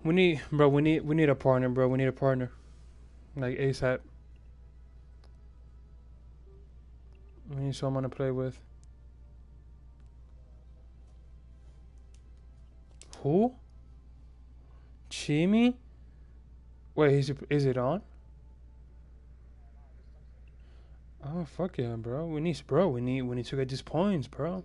We need a partner, bro. We need a partner, like ASAP. We need someone to play with. Who? Chimi? Wait, is it on? Oh fuck yeah, bro. We need to get these points, bro.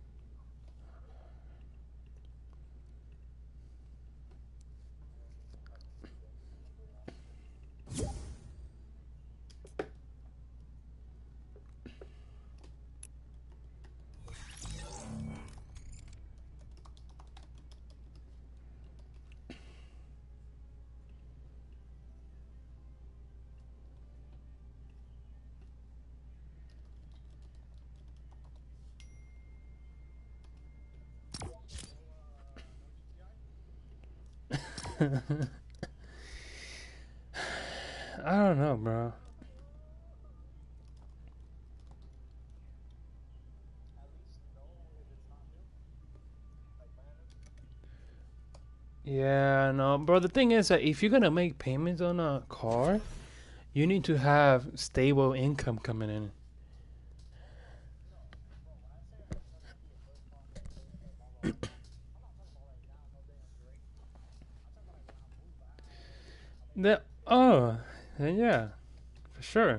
I don't know, bro. Yeah, no, bro. The thing is that if you're gonna make payments on a car, you need to have stable income coming in. The oh, yeah, for sure.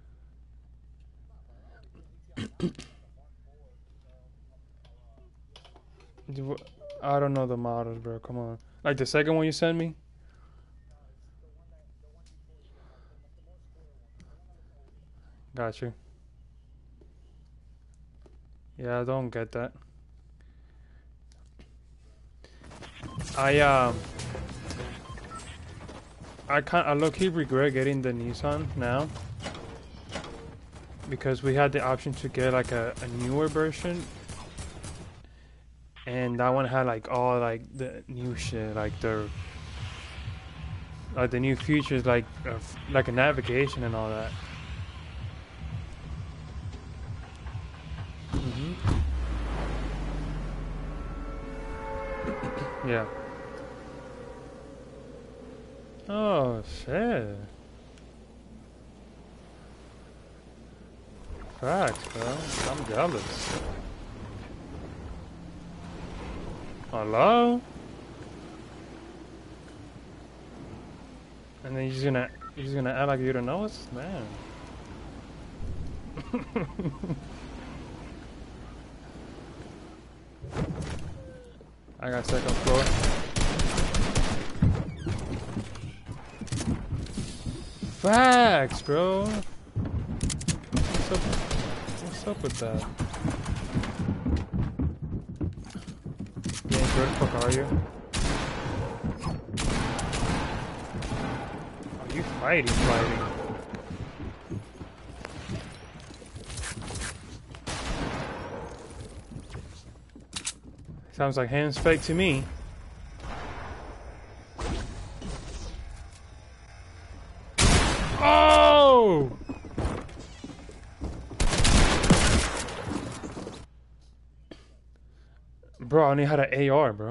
I don't know the models, bro. Come on. Like the second one you sent me. Got you. Yeah, I don't get that. I I low key regret getting the Nissan now because we had the option to get like a newer version, and that one had like all like the new shit, like the new features, like a navigation and all that. Hmm. Yeah. Oh shit. Facts, bro. I'm jealous. Hello? And then you're just gonna act like you don't know us, man. I got second floor. Facts, bro. What's up with that? Yeah, where the fuck are you? Are you fighting? Sounds like hands fake to me. Oh! Bro, I only had an AR, bro.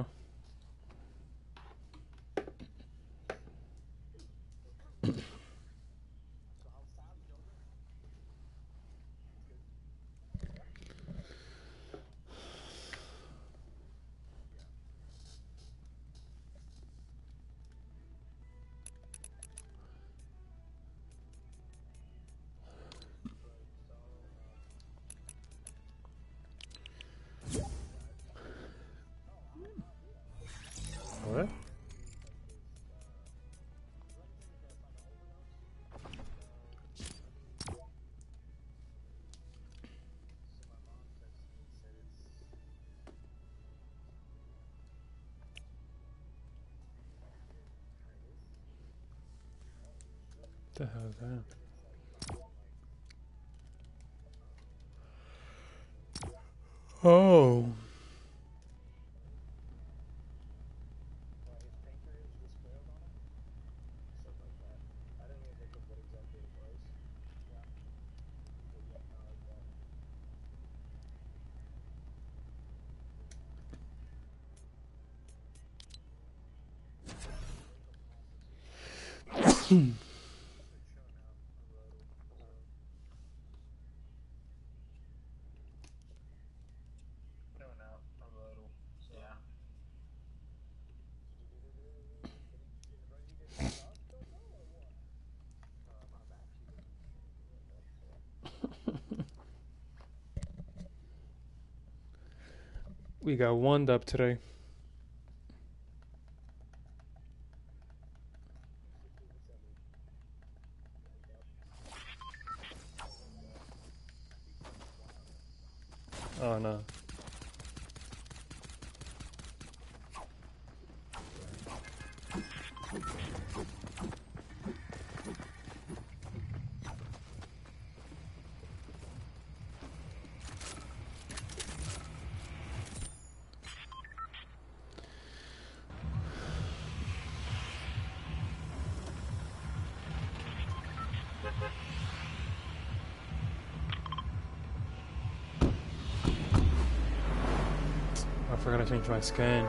What? The hell is that? Oh. We got one up today. Oh no. I forgot to change my skin.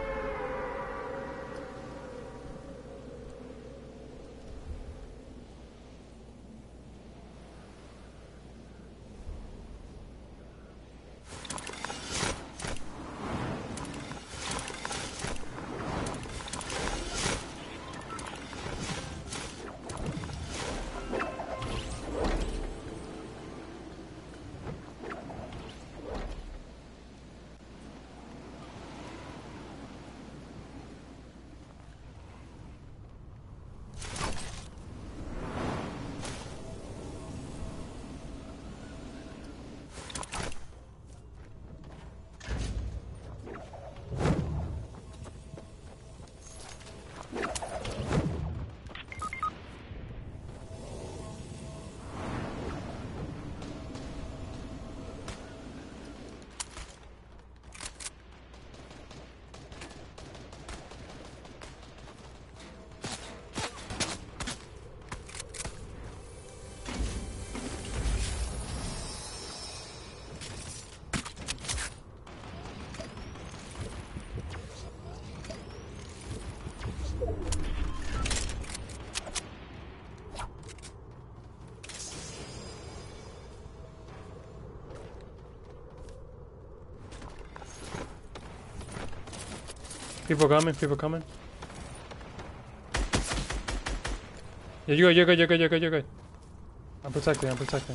People coming, people coming. Yeah, you're good, you're good, you're good, you're good. I'm protecting, I'm protecting.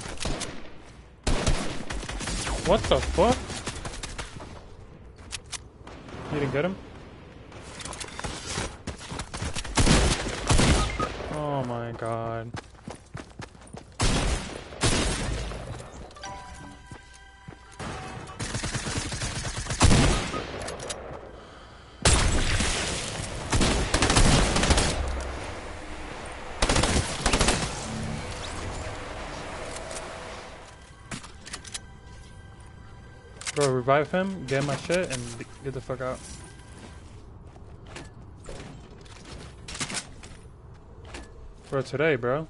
What the fuck? You didn't get him? Oh my god. Bro, revive him, get my shit, and get the fuck out. Bro, today, bro.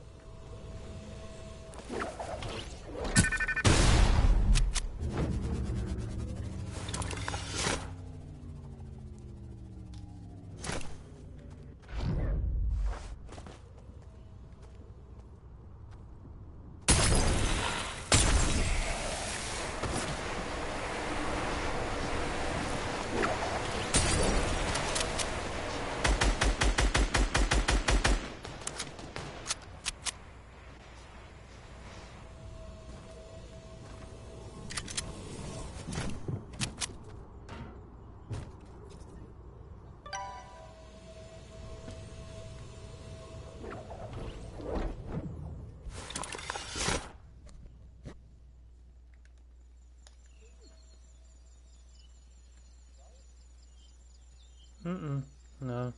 No.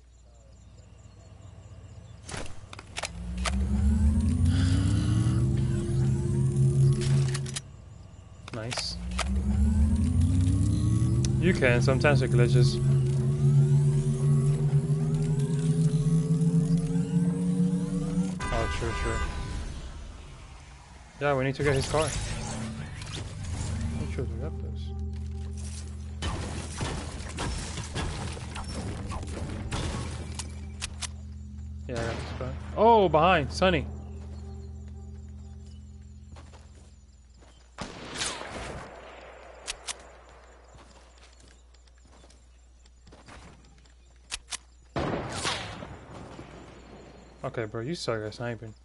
Nice. You can, sometimes it glitches. Oh, true, true. Yeah, we need to get his car. Make sure we got this. Yeah, I got this. Okay. Oh, behind. Sonny. Okay, bro, you suck at sniping.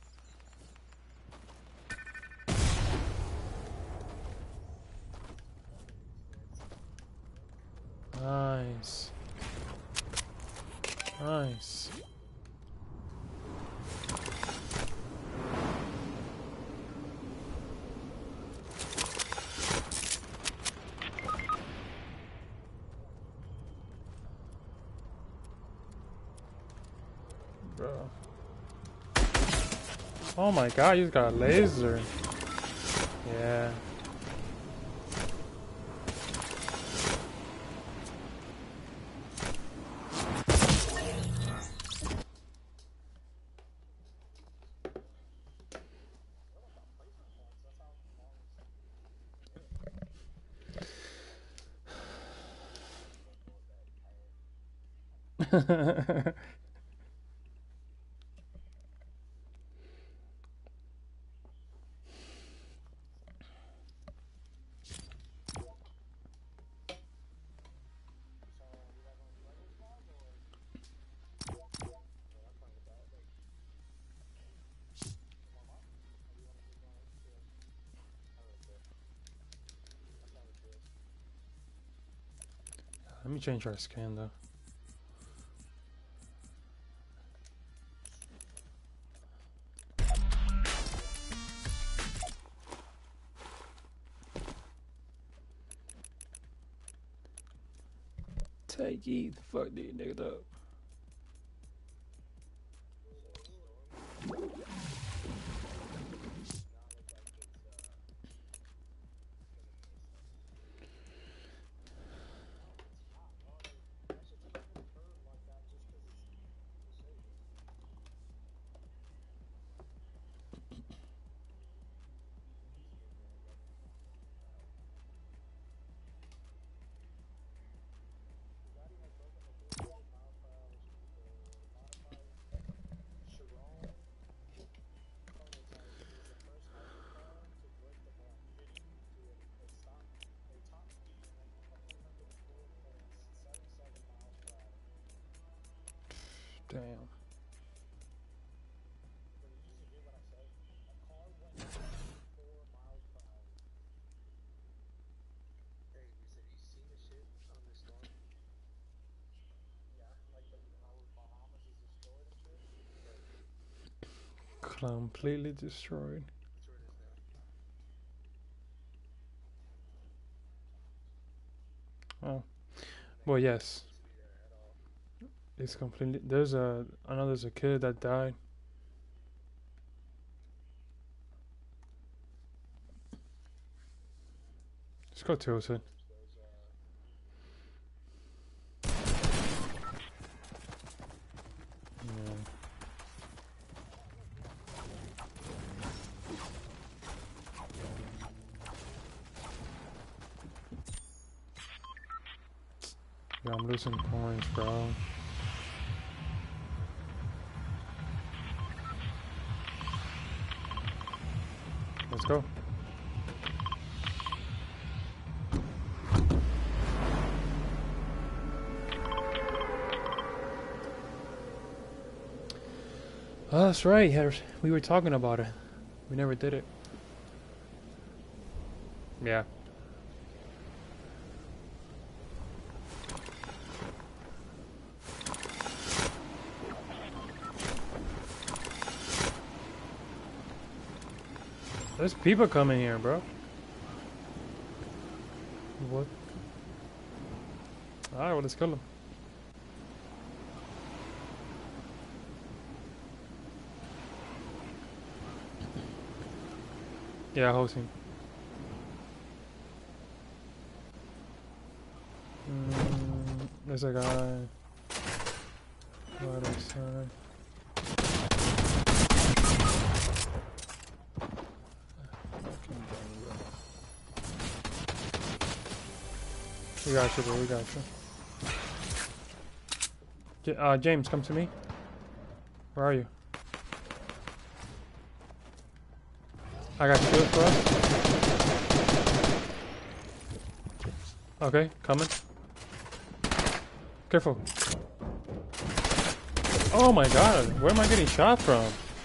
Nice. Nice. Bro. Oh my god, you got a laser. Yeah. Let me change our skin though. Take it, fuck these niggas up. Damn. Completely destroyed. Oh, well, yes. It's completely. There's a. I know there's a kid that died. Let's go Tilted. Yeah. Yeah, I'm losing points, bro. Let's go. Oh, that's right. We were talking about it. We never did it. Yeah. There's people coming here, bro. What? Alright, well, let's kill them. Yeah, hosting. There's a guy. Right outside. We got you, bro. We got you. James, come to me. Where are you? I got kills for us. Okay, coming. Careful. Oh my god, where am I getting shot from?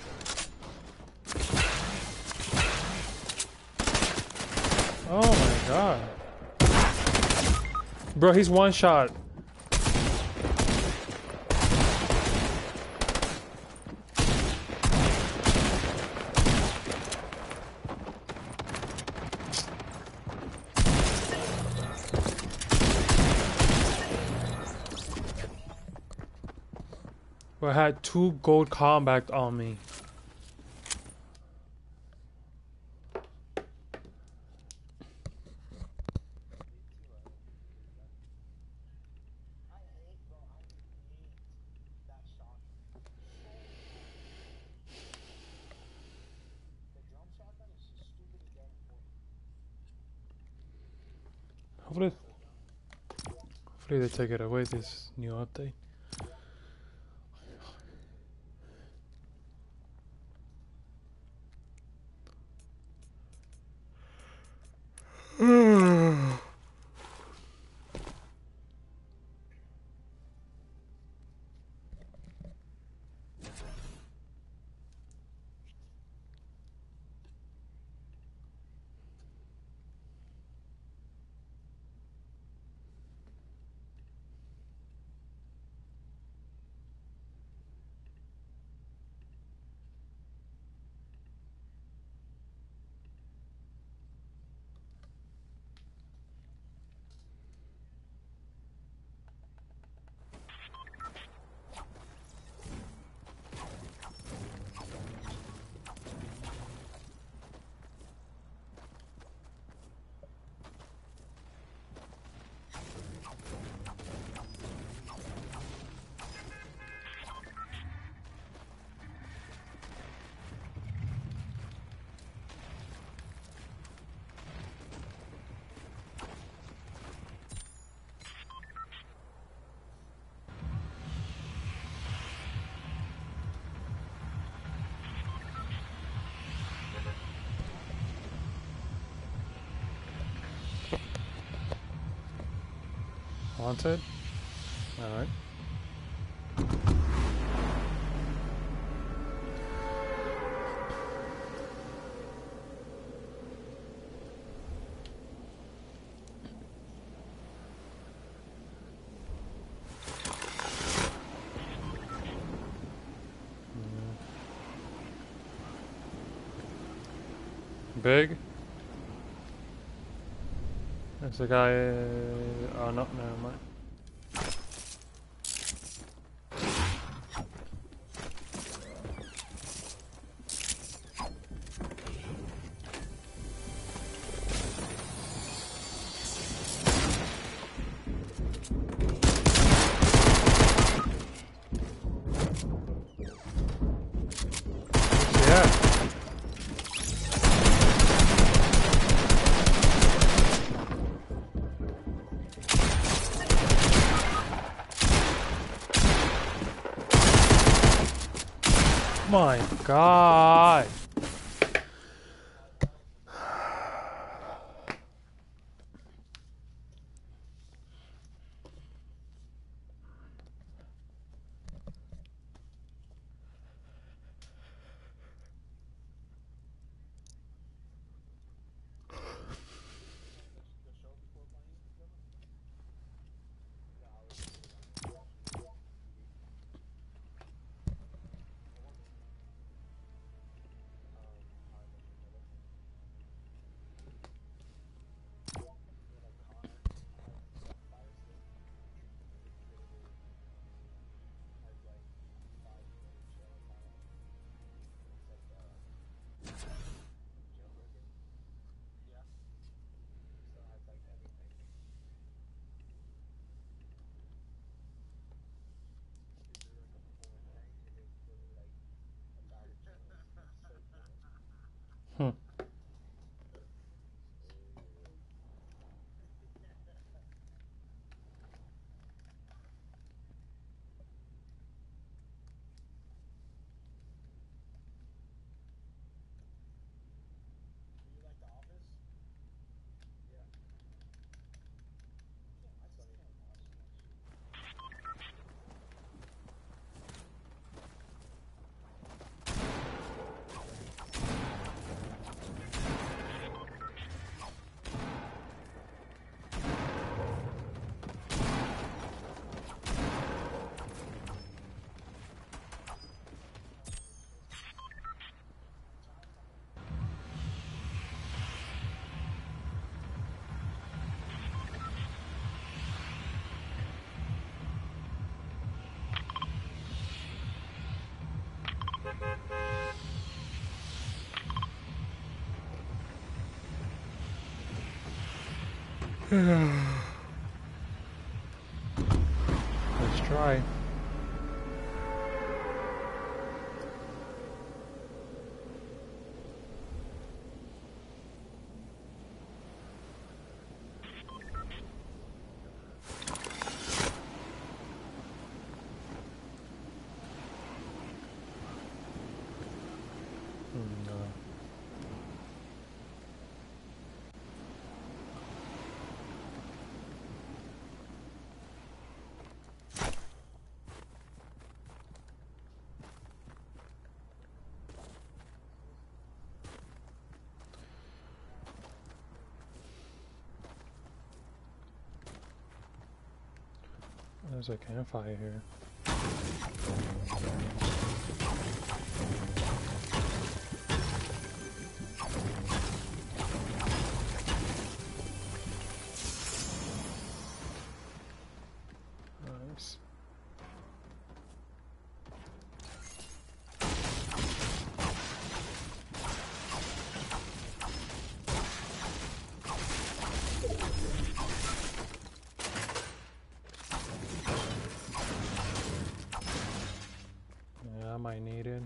Oh my god. Bro, he's one shot. Bro, I had 2 gold combat on me. Hopefully they take it away this new update. Wanted? Alright. Big? There's a guy. Oh, no, never mind. Yeah. My God. Hmm. Let's try. No. There's a campfire here. Nice. Yeah, I might need it.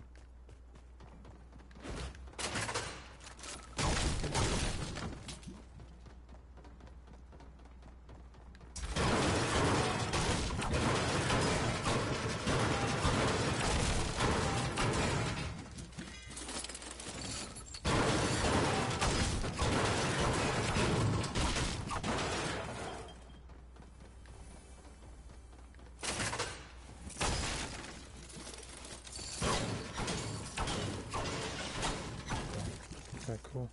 Okay, cool.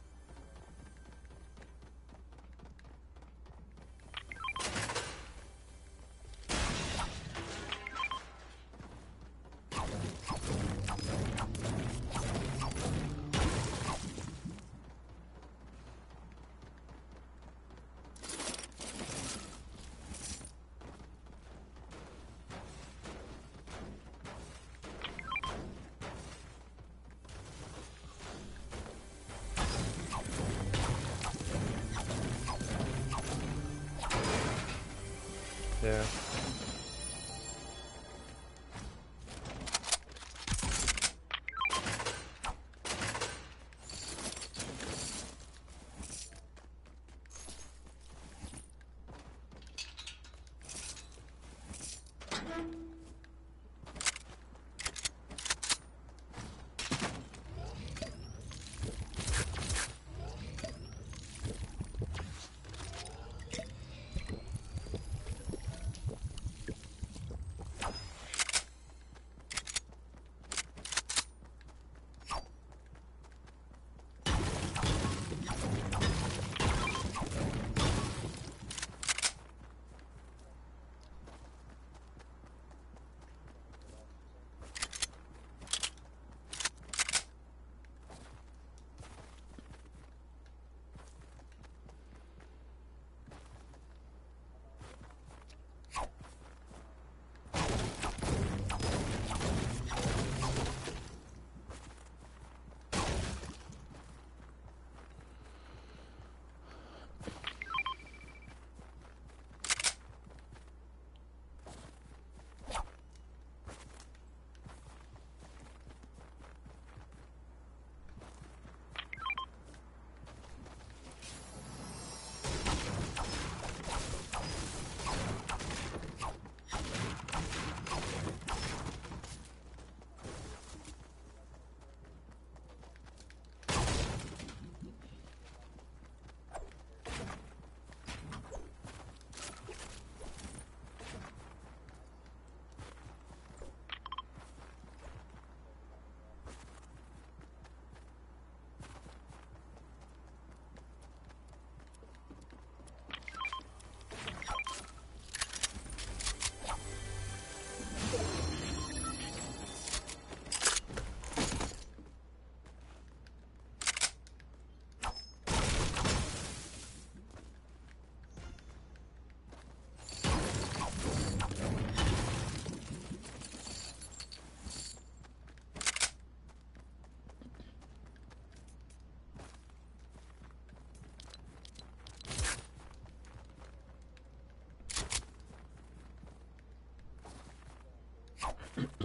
Yeah.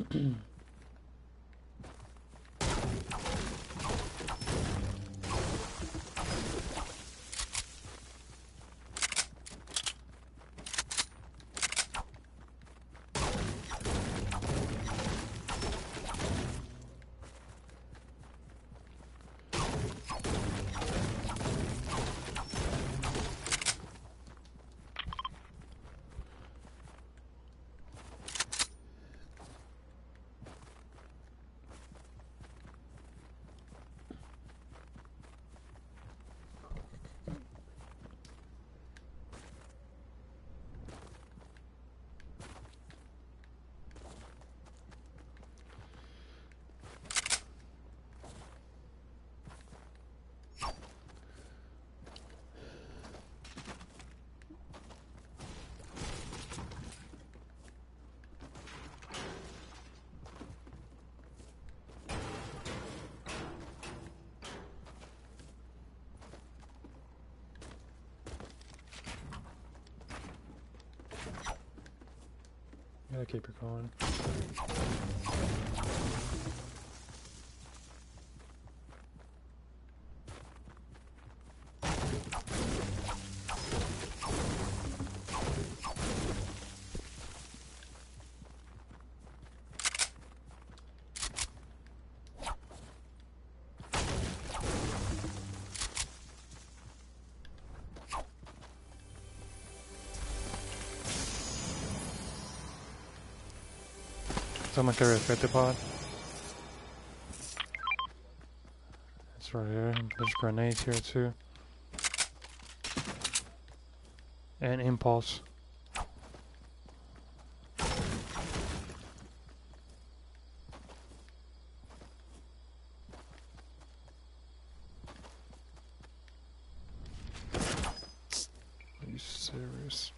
Gotta keep it going. Someone carry a 50 pod. It's right here. There's grenades here too. And impulse. Are you serious?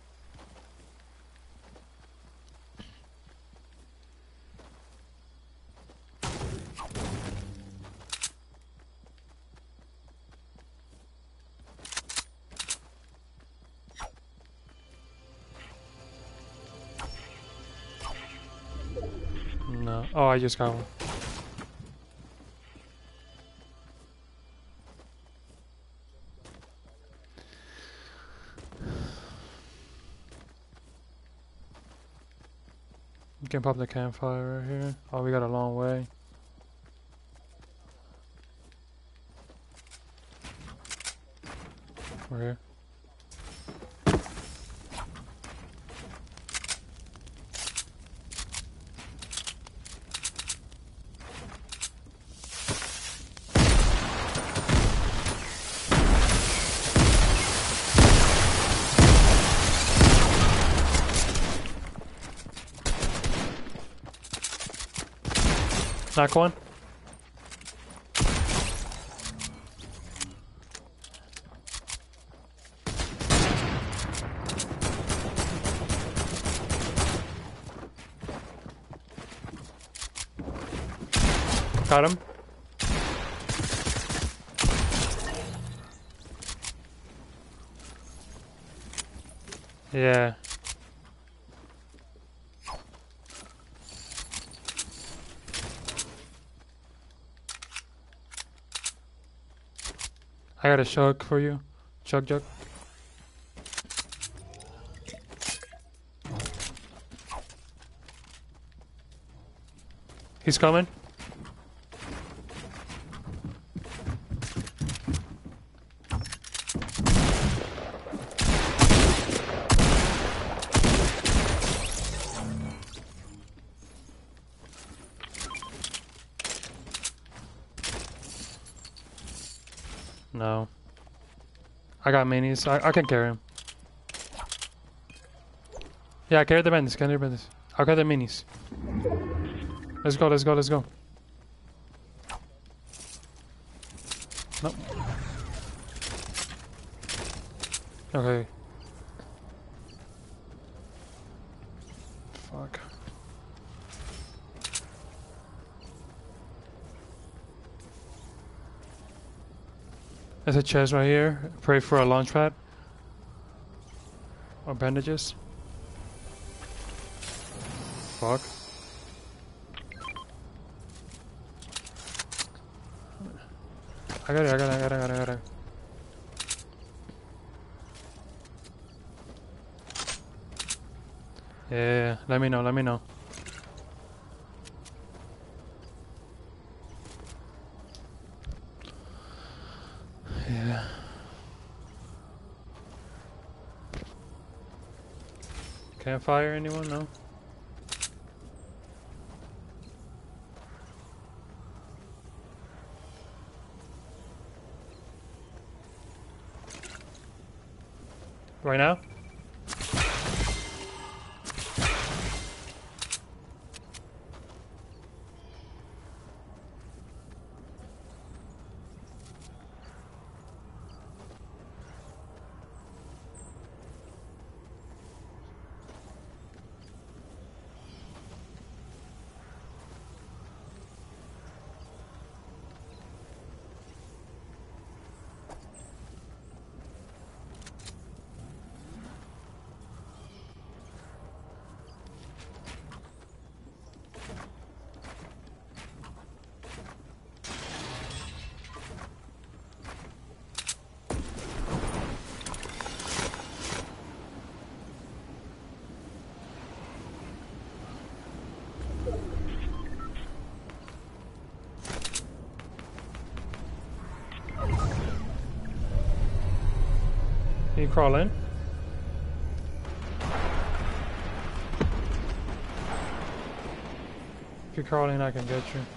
No. Oh, I just got one. You can pop the campfire right here. Oh, we got a long way. We're here. Knock one. Got him. Yeah. I got a chug for you. Chug. He's coming. No. I got minis. I can carry him. Yeah, carry the bandits. Carry the bandits. I'll carry the minis. Let's go. Nope. Okay. Fuck. There's a chest right here. Pray for a launch pad. Or bandages. Fuck. I got it. Yeah, let me know. Yeah. Can't fire anyone, no? Right now? Can you crawl in? If you crawl in, I can get you.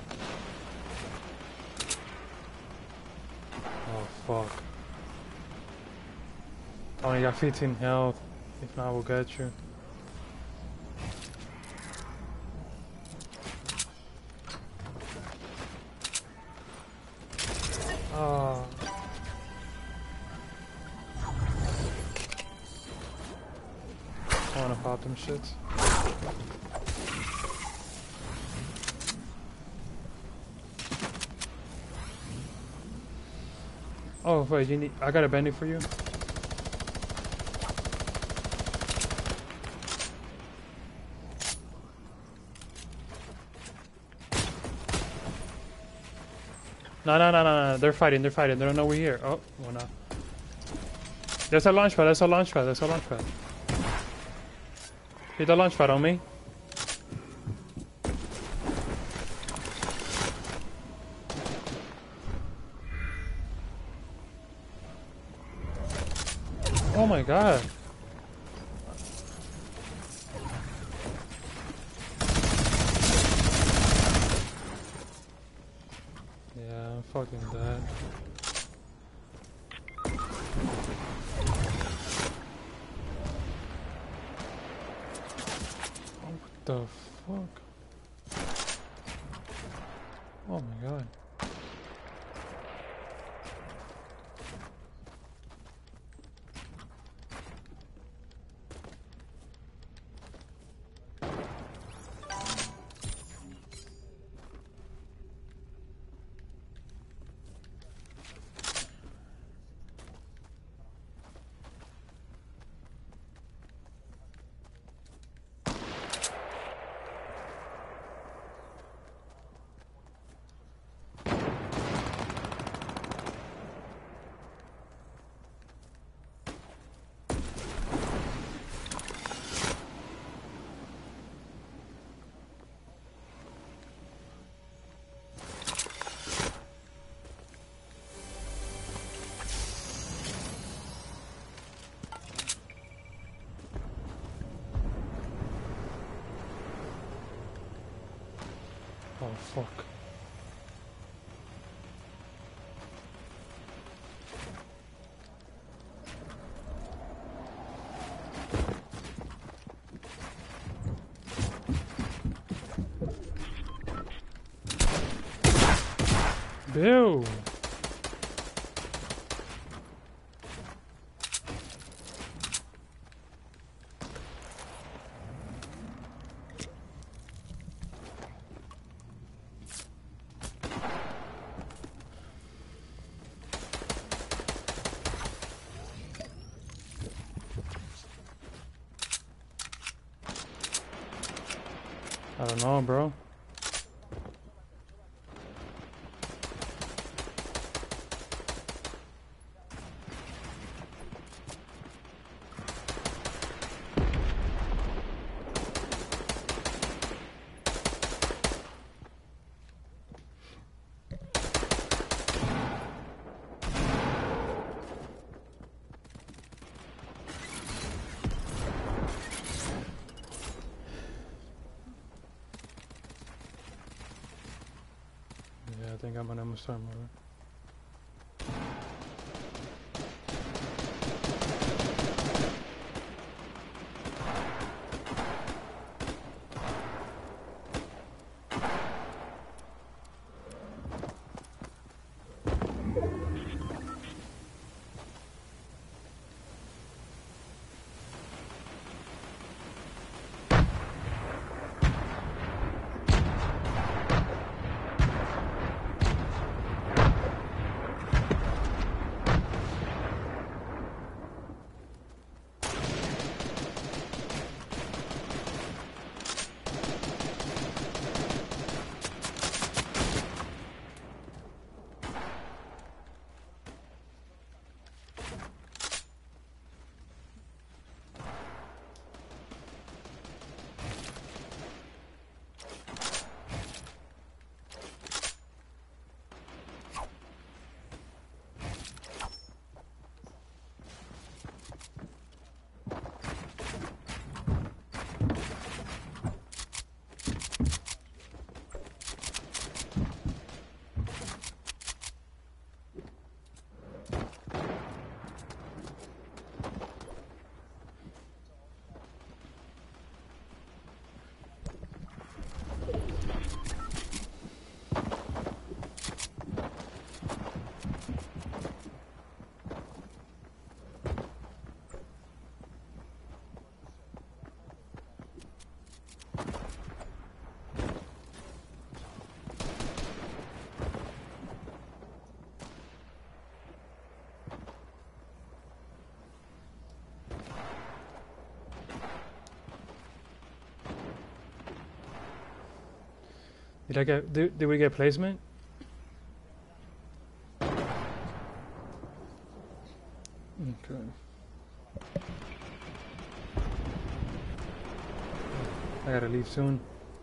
Oh, fuck. I only got 15 health. If not, we'll get you. Oh. I wanna pop them shits. Oh, wait, you need. I got a bandit for you. No. They're fighting. They don't know we're here. Oh, we're not. There's a launch pad. Hit the launch pad on me. Oh my god. Yeah, I'm fucking dead. What the fuck? Oh my god. Oh fuck. Bill. I don't know, bro. I think I'm gonna start moving. Did we get placement? Okay. I gotta leave soon.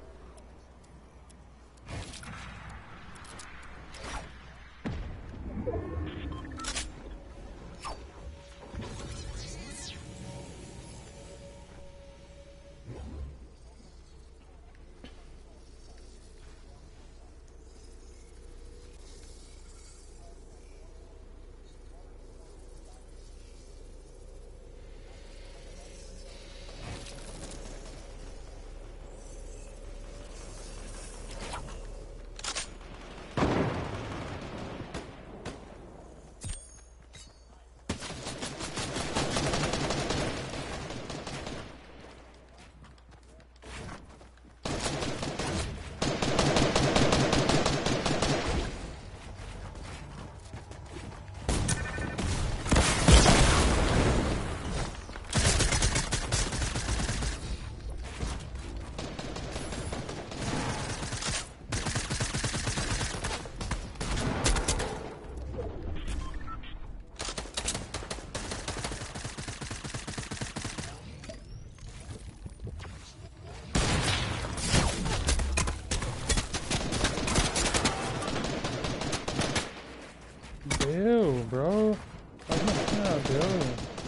Ew, bro. Why's my phone out, dude?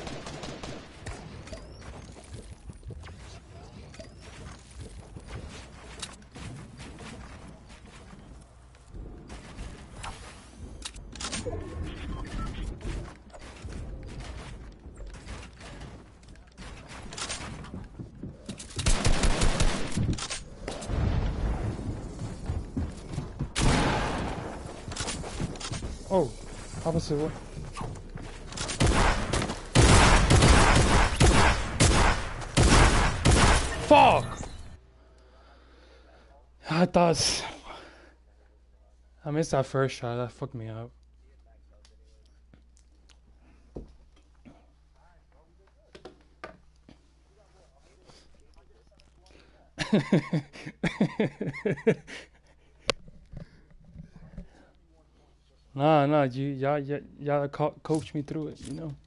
Oh, opposite way. Fuck! I thought I missed that first shot. That fucked me up. Nah, y'all coach me through it, you know.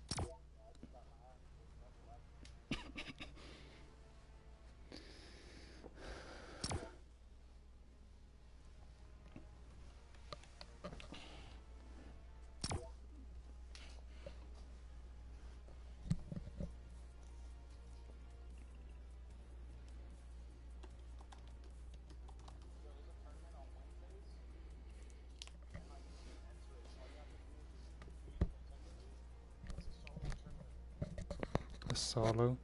solo.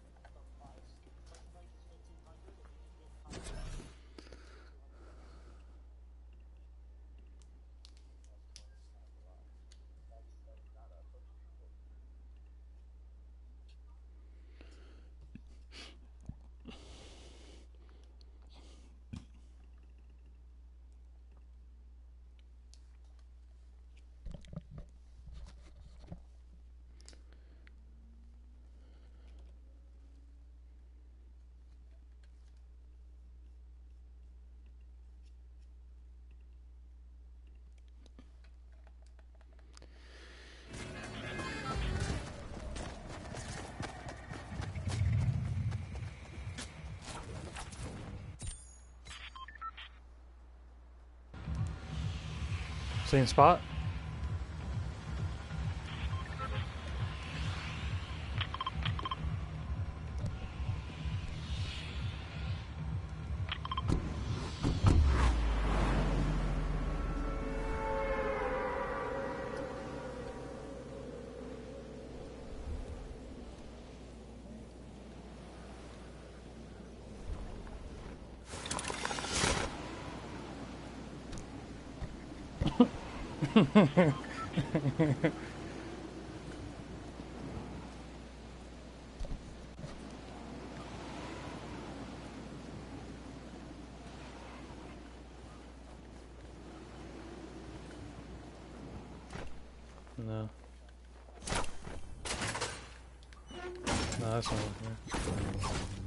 Same spot. No. No, that's not here.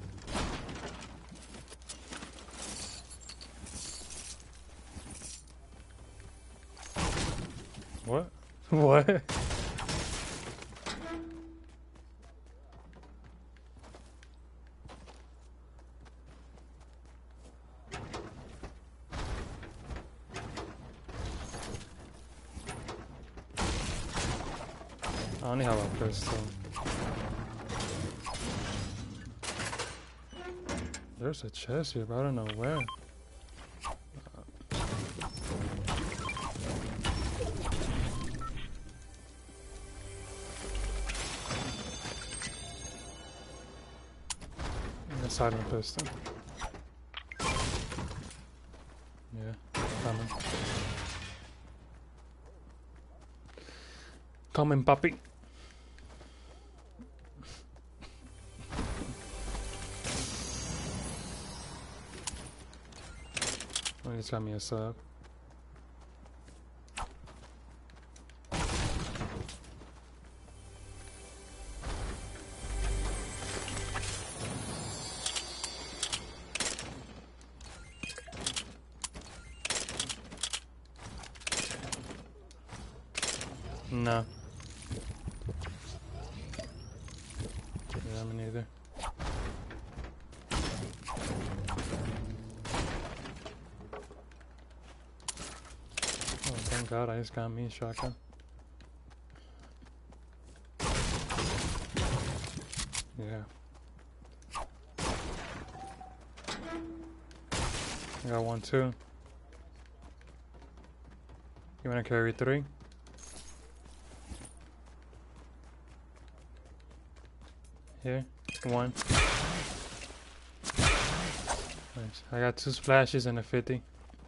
What? What? I only have a pistol. There's a chest here, but I don't know where. A silent pistol. Yeah, coming. Coming, puppy. Oh, he's got me a sub. No. Yeah, me neither. Oh, thank God I just got me a shotgun. Yeah. I got one too. You wanna carry 3? Here, 1. Nice. I got 2 splashes and a 50.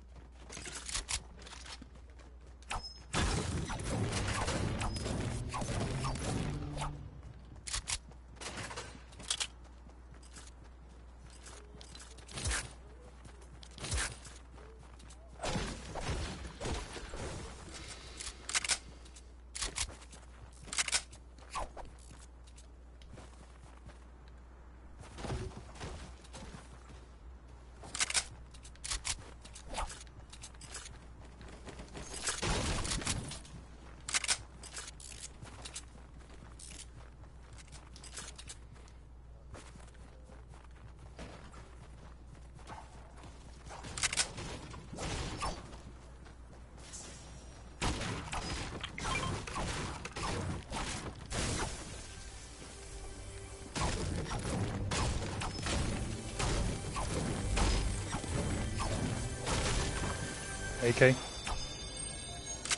AK.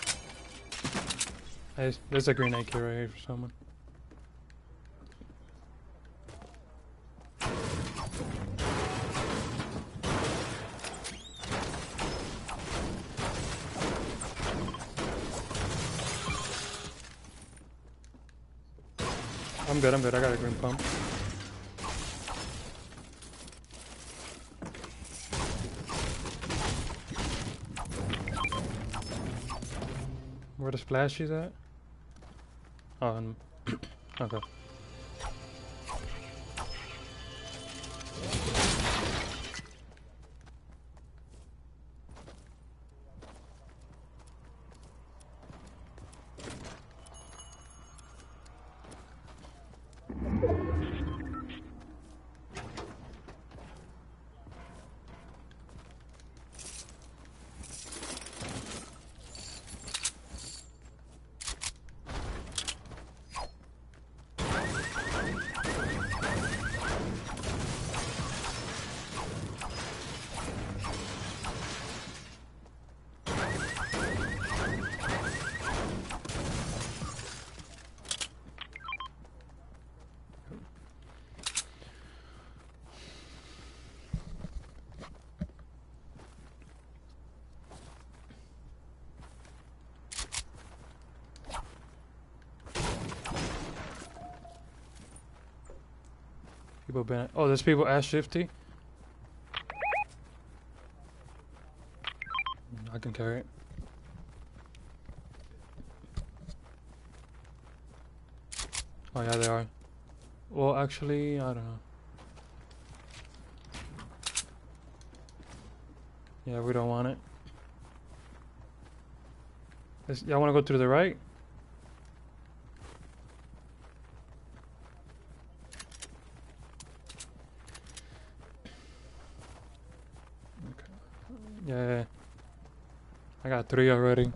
There's a green AK right here for someone. I'm good. I got a green pump. Where the splashies at? Oh, okay. People been. Oh, there's people at Shifty. I can carry it. Oh yeah, they are. Well, actually, I don't know. Yeah, we don't want it. Y'all want to go to the right? Yeah, I got 3 already.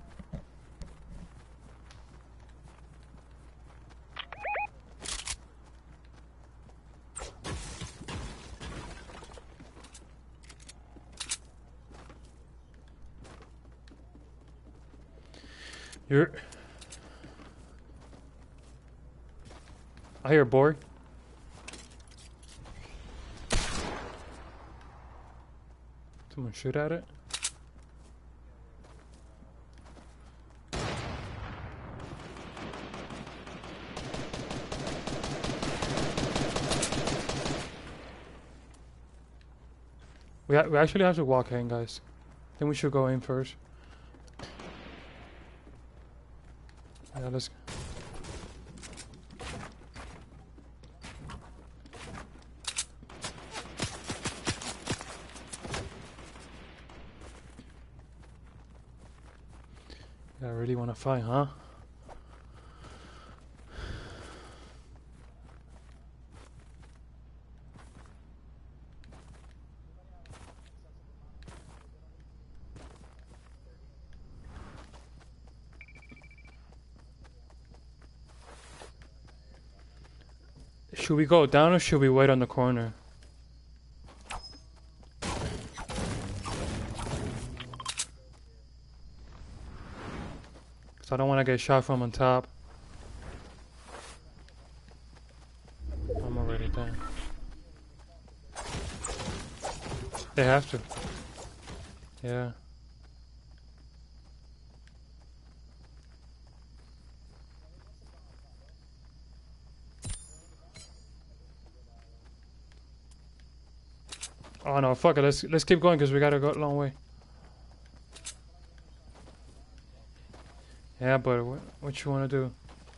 I hear a board. Someone shoot at it. We actually have to walk in, guys. Then we should go in first. Yeah, let's. Yeah, I really want to fight, huh? Should we go down or should we wait on the corner? Cause I don't want to get shot from on top. I'm already down. They have to. Yeah. Oh no, fuck it. Let's keep going because we gotta go a long way. Yeah, but what you wanna do?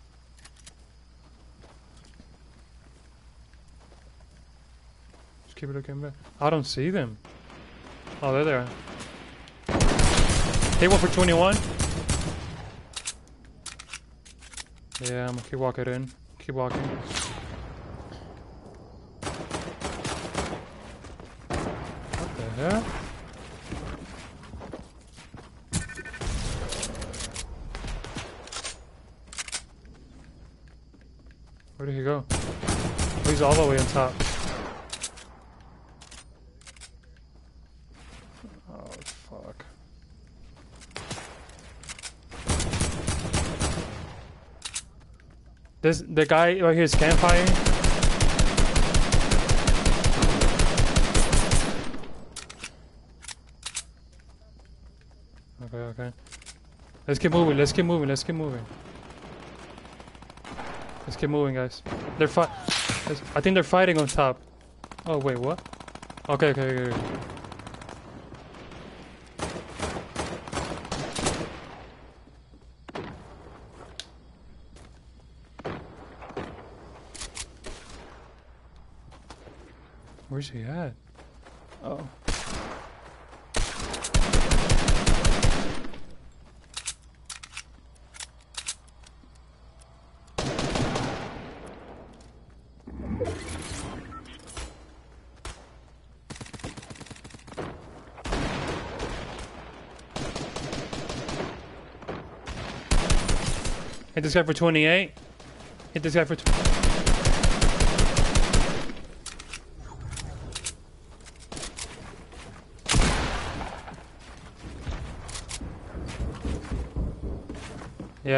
Just keep looking back. I don't see them. Oh, they're there. Hit one for 21. Yeah, I'm gonna keep walking in. Keep walking. What the hell? Where did he go? Oh, he's all the way on top. Oh, fuck. The guy right here is campfire. Okay. Let's keep moving, let's keep moving. Let's keep moving, guys. They're I think they're fighting on top. Oh wait, what? Okay, okay, okay. Okay. Where's he at? Oh. Hit this guy for 28. Hit this guy for Yeah.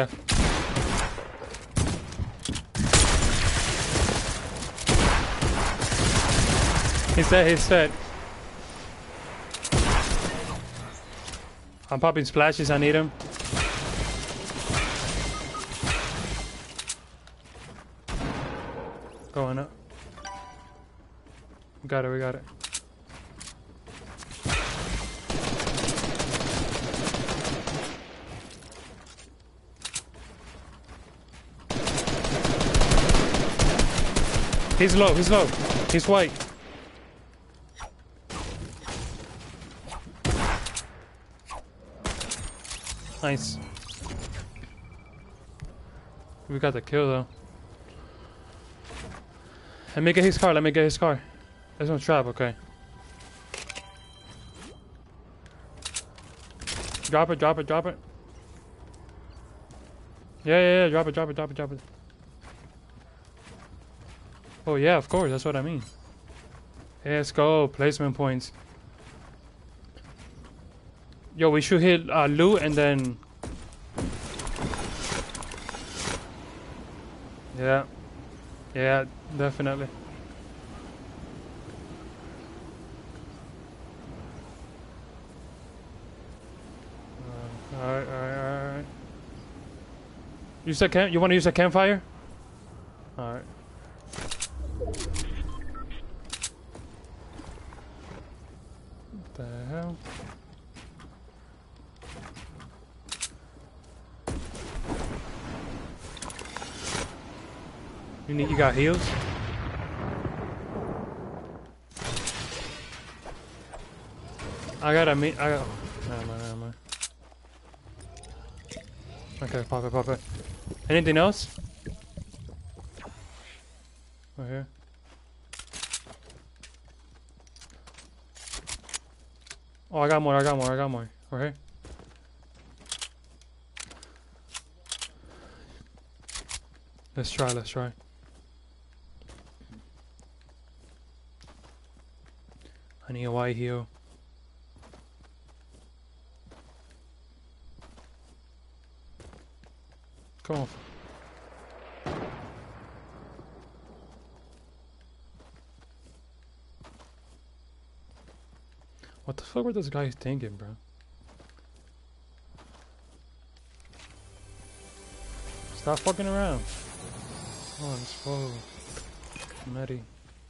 He's dead, he's dead. I'm popping splashes, I need him. Going up. We got it, we got it. He's low, he's low. He's white. Nice. We got the kill though. Let me get his car, let me get his car. There's no trap, okay. Drop it, drop it, drop it. Yeah, yeah, yeah, drop it, drop it, drop it, drop it. Oh yeah, of course, that's what I mean. Yeah, let's go, placement points. Yo, we should hit loot and then... Yeah. Yeah, definitely. Alright, alright, alright. You want to use a campfire? Alright. What the hell? You got heals? I got. Never mind, never mind. Okay, pop it, pop it. Anything else? Right here. Oh, I got more, I got more, I got more. Right here. Let's try, let's try. I need a white heal. Come on. What the fuck were those guys thinking, bro? Stop fucking around. Come on, let's follow. Medi.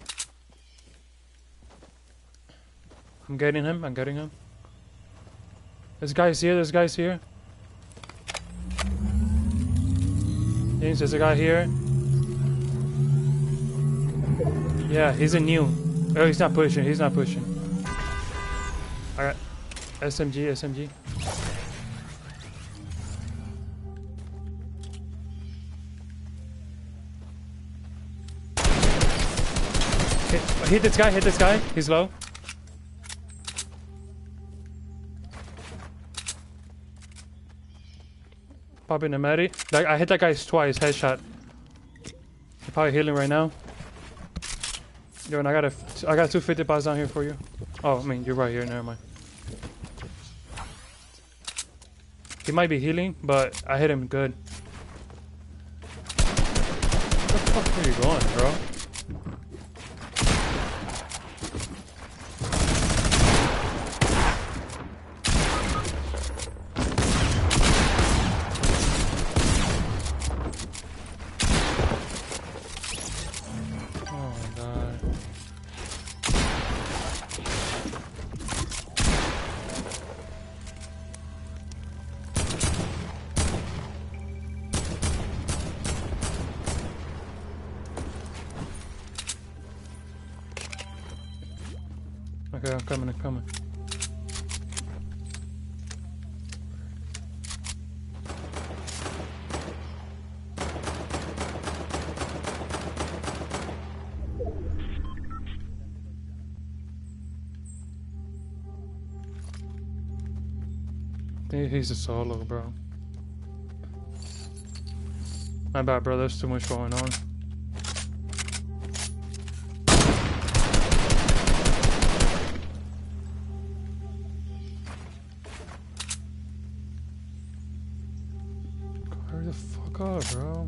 I'm getting him, I'm getting him. This guy's here, this guy's here. James, there's a guy here. Yeah, he's a new. Oh, he's not pushing, he's not pushing. I got SMG, SMG. Hit this guy, hit this guy. He's low. Popping a Medi. I hit that guy twice, headshot. He's probably healing right now. Yo, and I got 250 pots down here for you. Oh, I mean, you're right here, never mind. He might be healing, but I hit him good. Where the fuck are you going, bro? Okay, I'm coming, I'm coming. He's a solo, bro. My bad, bro. There's too much going on. Hurry the fuck up, bro.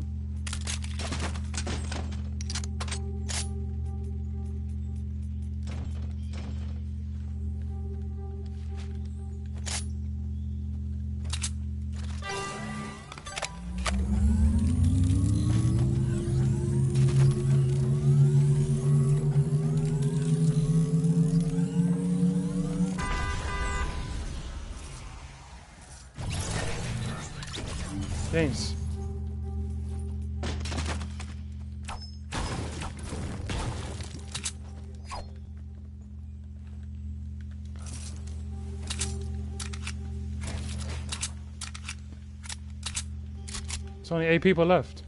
James. There's only 8 people left.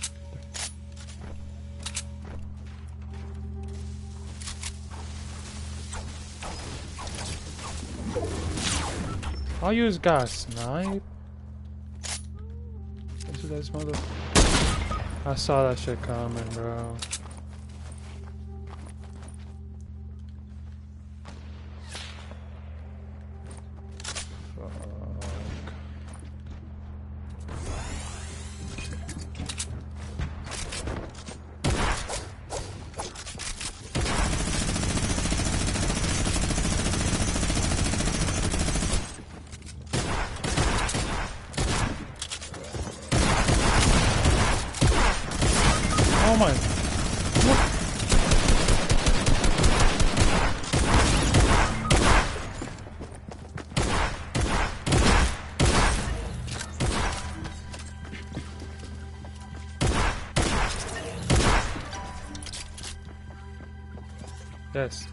I'll use gas snipe. This mother. I saw that shit coming, bro. Oh my. Yes.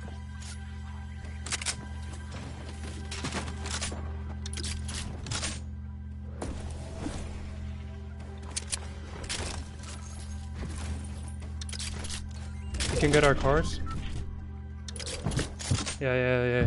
We can get our cars. Yeah.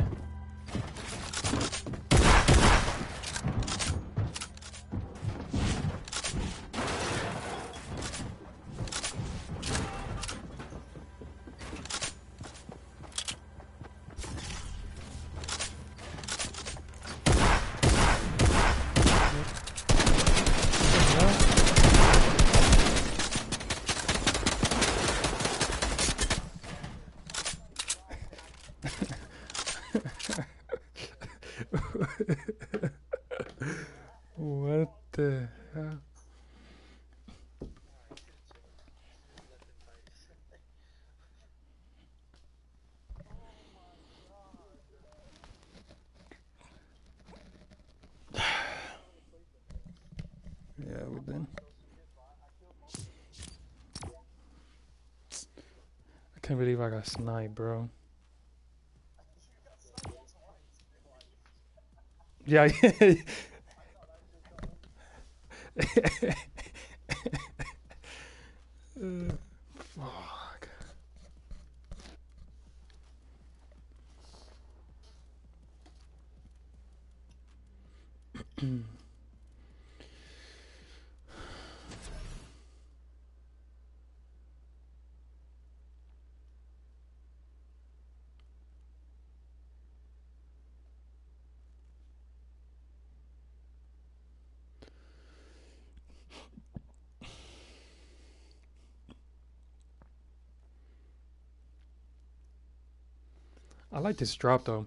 What the hell? Yeah, we did. I can't believe I got sniped, bro. Yeah. Fuck. I like this drop though.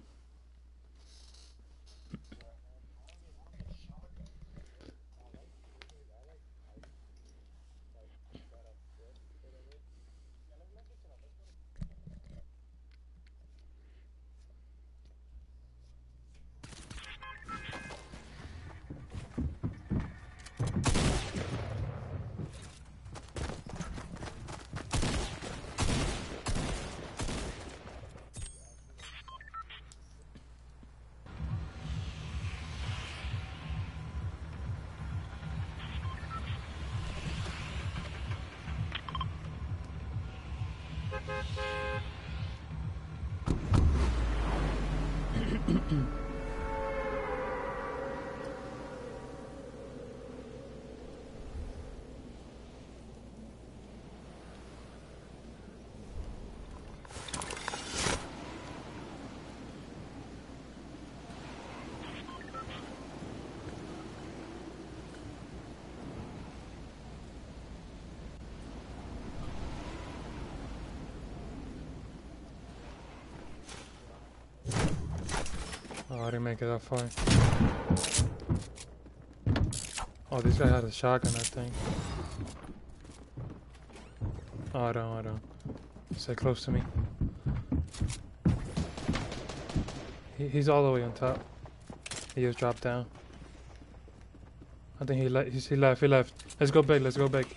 Oh, I didn't make it that far. Oh, this guy had a shotgun, I think. Oh, I don't. Stay close to me. He's all the way on top. He just dropped down. I think he left. Let's go big.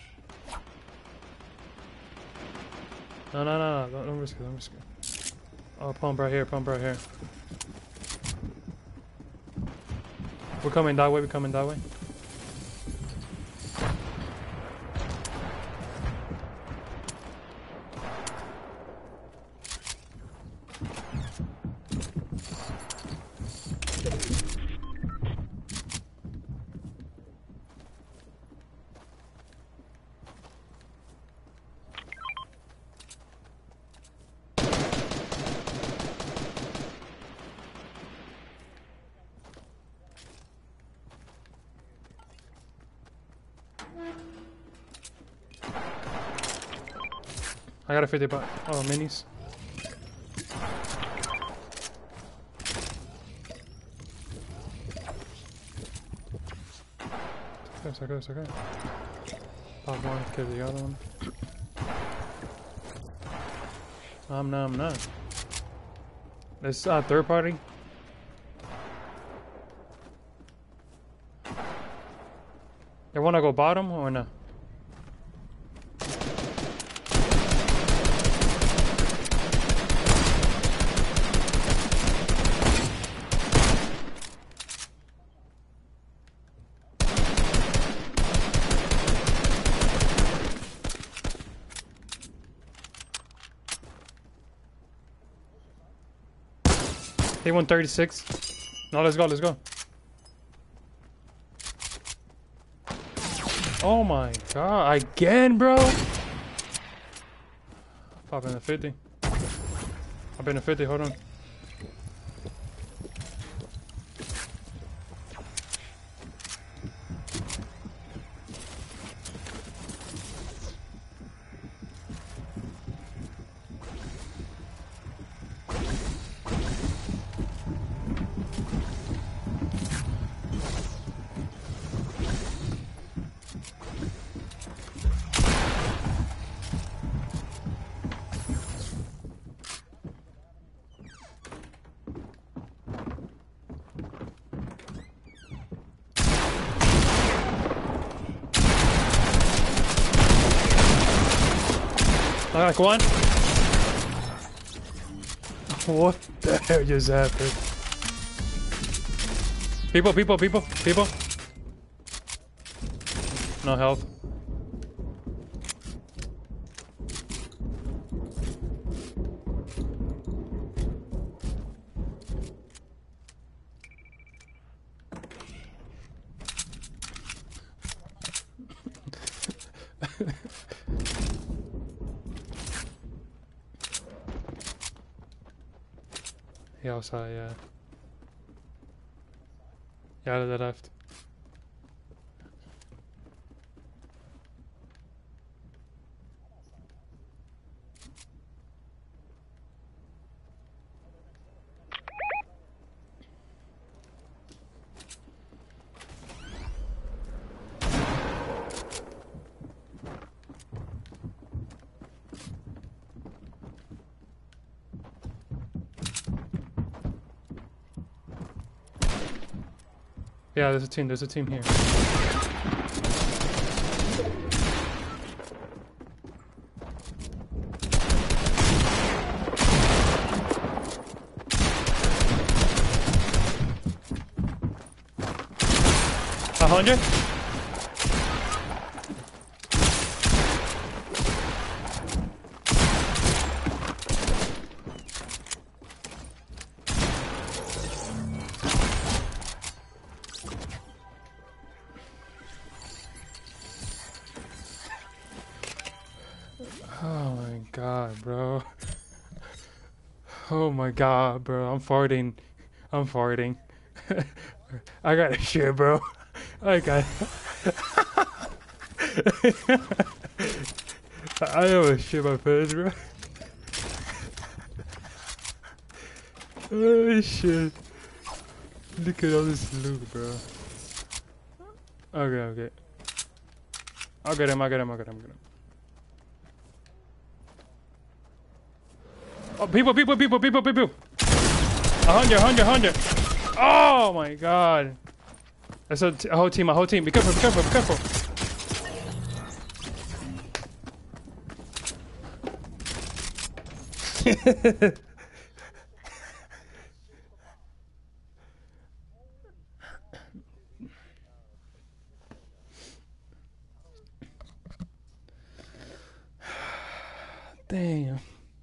No. Don't risk it. Oh, pump right here. We're coming that way. I got a 50 bucks. Oh, minis. It's okay. Pop one, kill the other one. I'm not. This third party. You wanna go bottom or no? They won 36. No, let's go. Oh my god, again, bro. Pop in a 50. I've been a 50, hold on. I got one. What the hell just happened? People. No health. He outside, yeah. Yeah, to the left. Yeah, there's a team here. A 100? bro. Oh my god, bro. I'm farting. I'm farting. I gotta shit, bro. I got. I almost shit my pants, bro. Oh shit. Look at all this loot, bro. Okay, okay. I'll get him, I'll get him, I'll get him, I'll get him. Oh, people, people, people, people, people! 100, 100, 100! Oh my god! That's a whole team, a whole team. Be careful, be careful, be careful! Damn.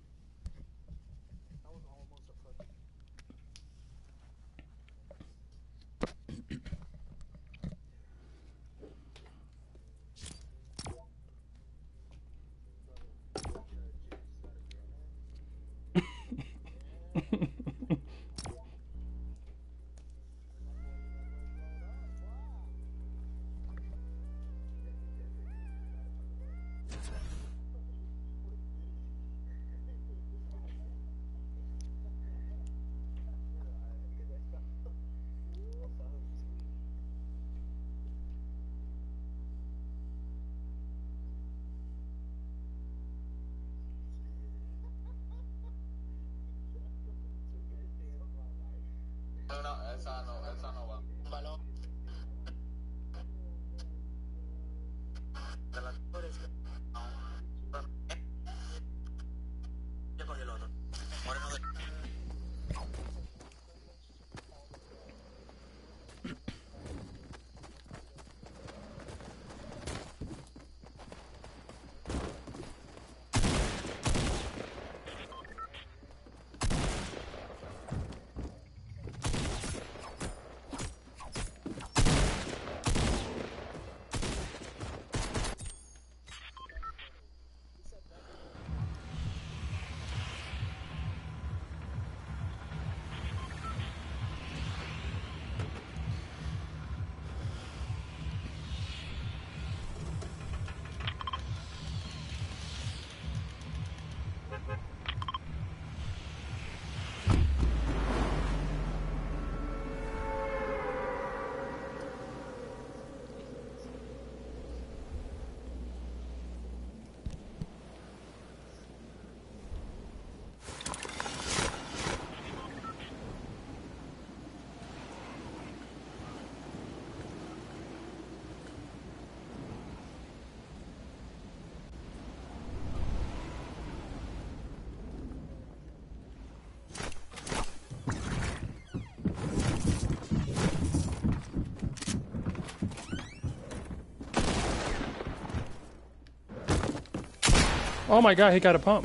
Oh my god, he got a pump.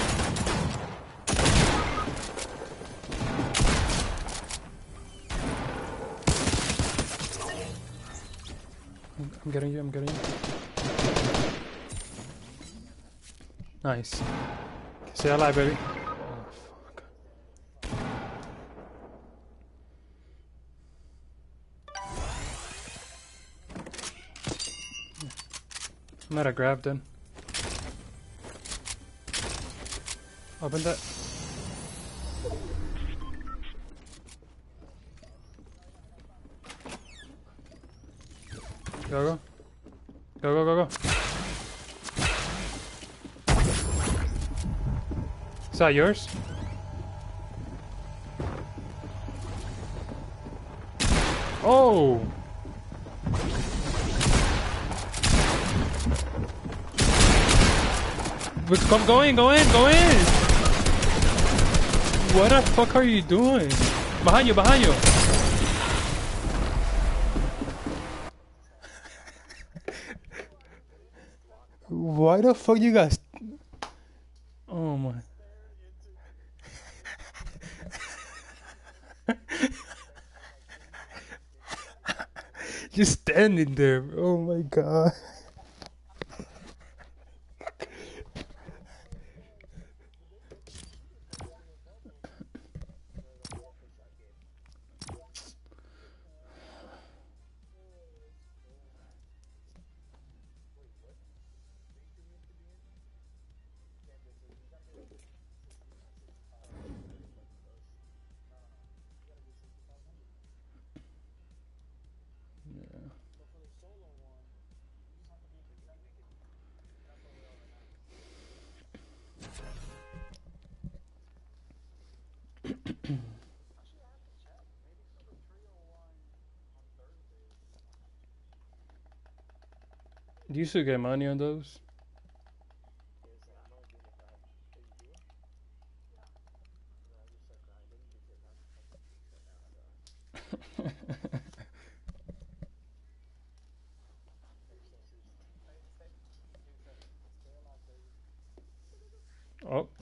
I'm getting you, I'm getting you. Nice. Stay alive, baby. Oh, fuck. I'm at a grab then. Open that. Go, go. Go, go, go, go. Is that yours? Oh! Come, go in, go in, go in! What the fuck are you doing? Behind you, behind you! Why the fuck you guys? Oh my. Just standing there. Oh my god. Do you still get money on those? Oh.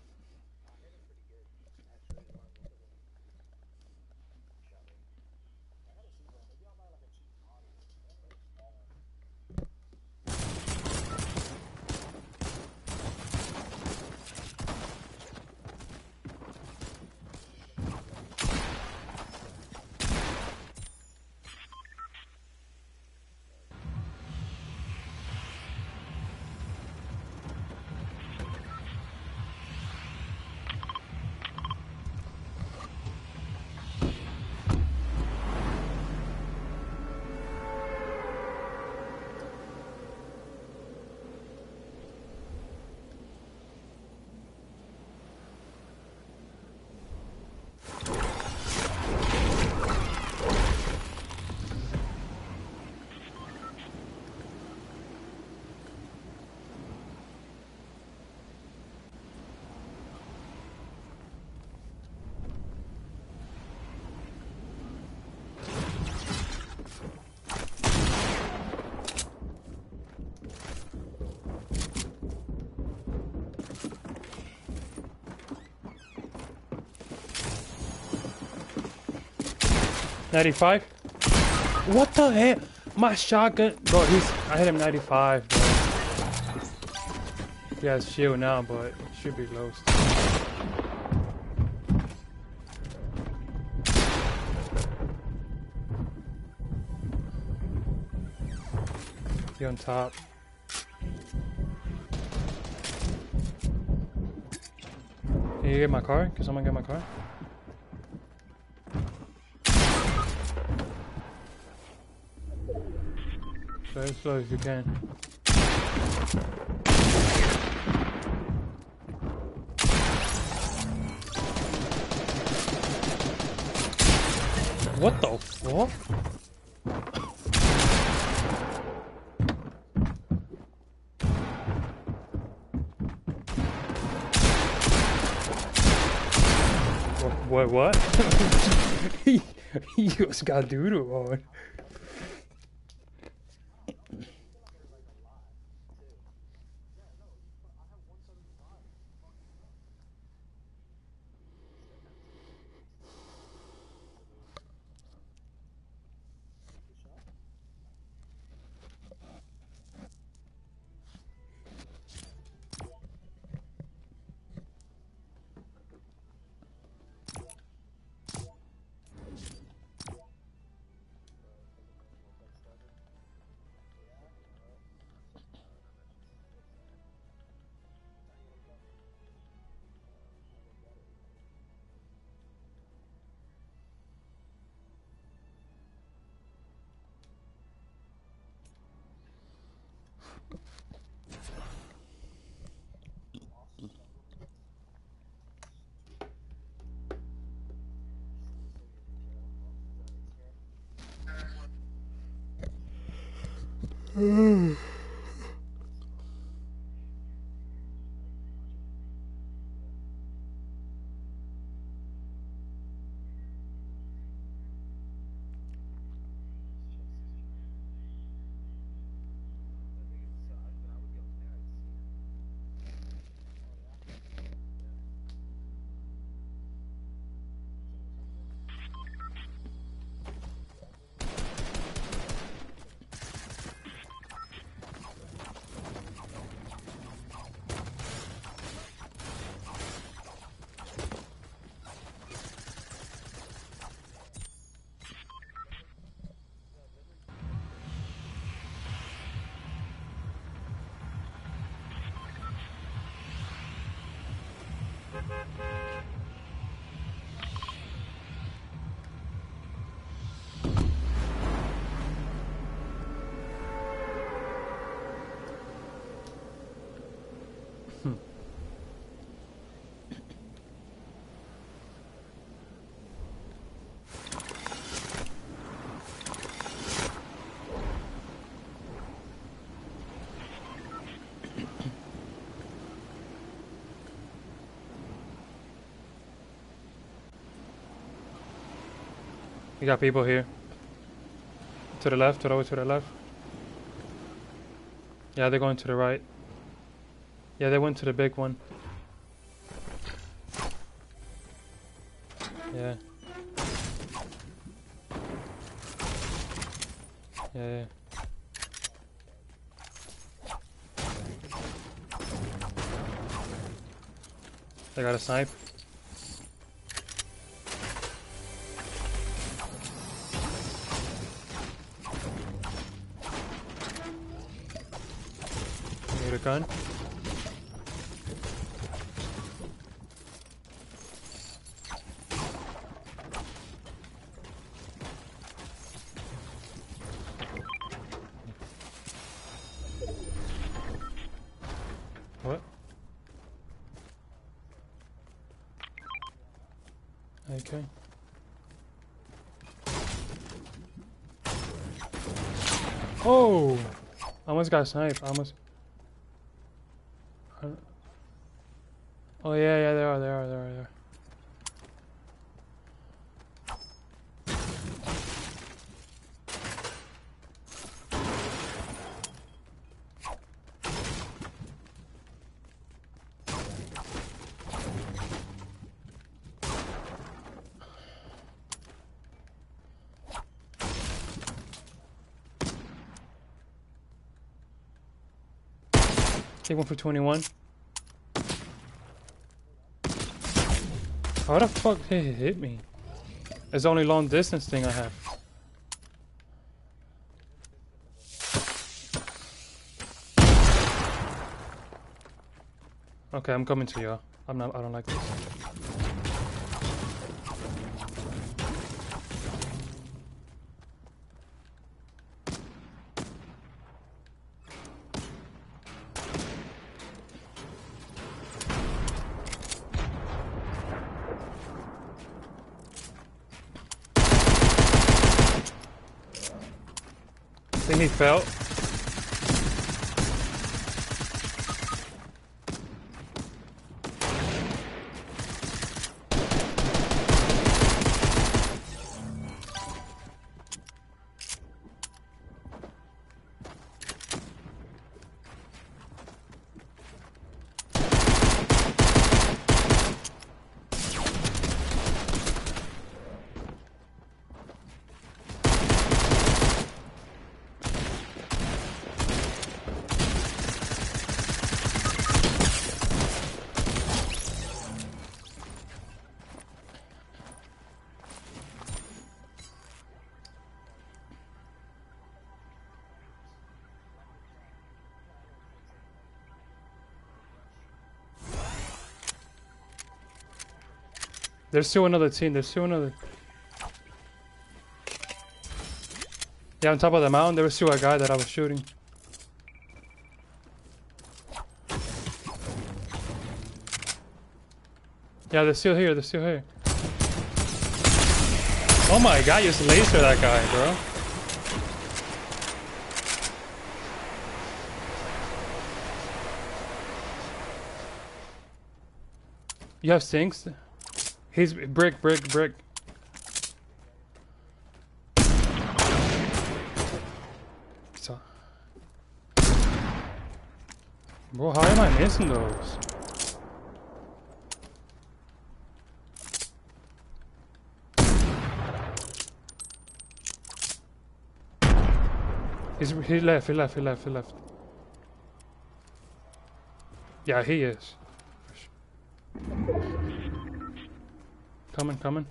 $95? What the hell? My shotgun, bro. I hit him 95, bro. He has shield now, but it should be low still. He on top. Can you get my car? Can someone get my car? Go as slow as you can. What the fuck? What? He just got doodle on. You got people here. To the left, all the way to the left. Yeah, they're going to the right. Yeah, they went to the big one. Yeah. Yeah. They got a snipe. Need a gun. What? Okay. Oh! I almost got sniped. I almost. Oh yeah, yeah, they are. Take one for 21. How the fuck did he hit me? It's the only long distance thing I have. Okay, I'm coming to you. I don't like this. I think he fell. There's still another team. There's still another. Yeah, on top of the mountain, there was still a guy that I was shooting. Yeah, they're still here. They're still here. Oh my god, you just laser that guy, bro. You have sinks? He's brick. So, bro, how am I missing those? He left. Yeah, he is. Coming.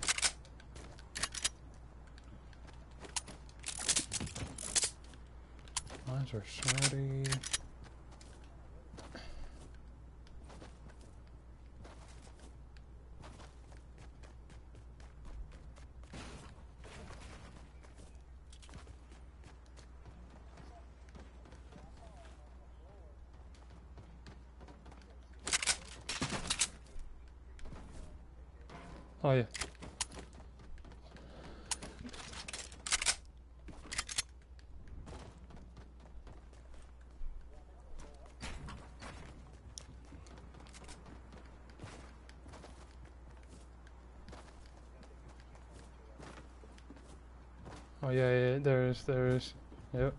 Mines are sweaty. Oh yeah. Oh yeah, yeah, there is, there is. Yep.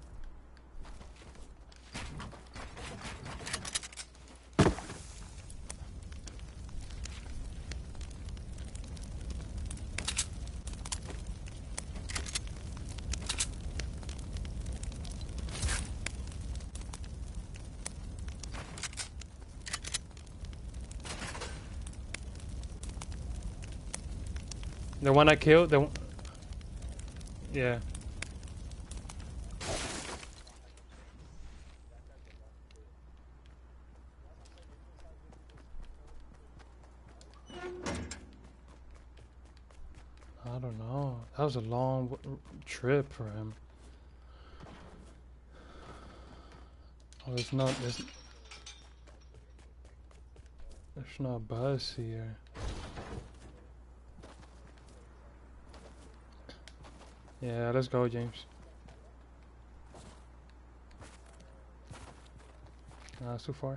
The one I killed, yeah. I don't know. That was a long trip for him. Oh, there's no bus here. Yeah, let's go, James. Nah, it's too far.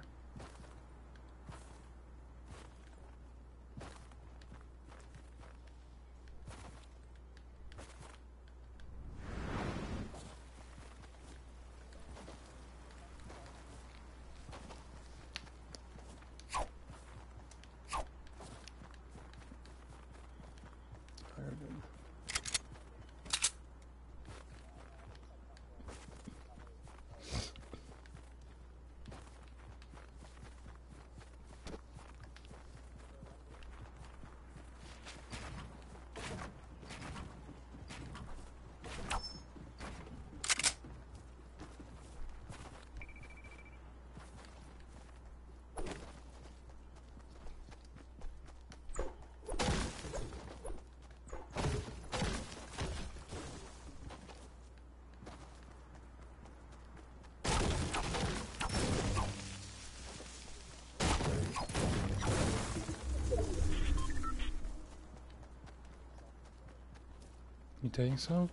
You think so?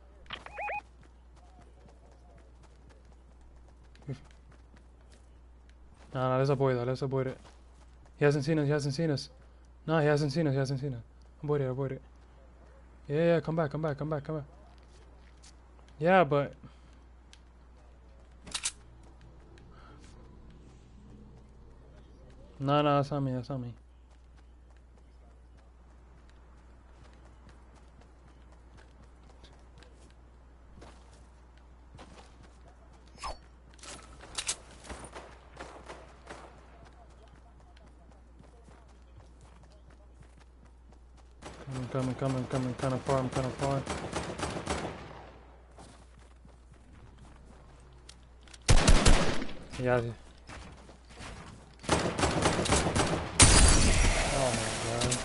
Nah, let's avoid that. Let's avoid it. He hasn't seen us. He hasn't seen us. No, he hasn't seen us. He hasn't seen us. Avoid it. Avoid it. Yeah, yeah. Come back. Come back. Come back. Come back. Yeah, but no, no, that's not me. That's not me. I'm coming. Kind of far. I'm kind of far. Yeah. Oh my god.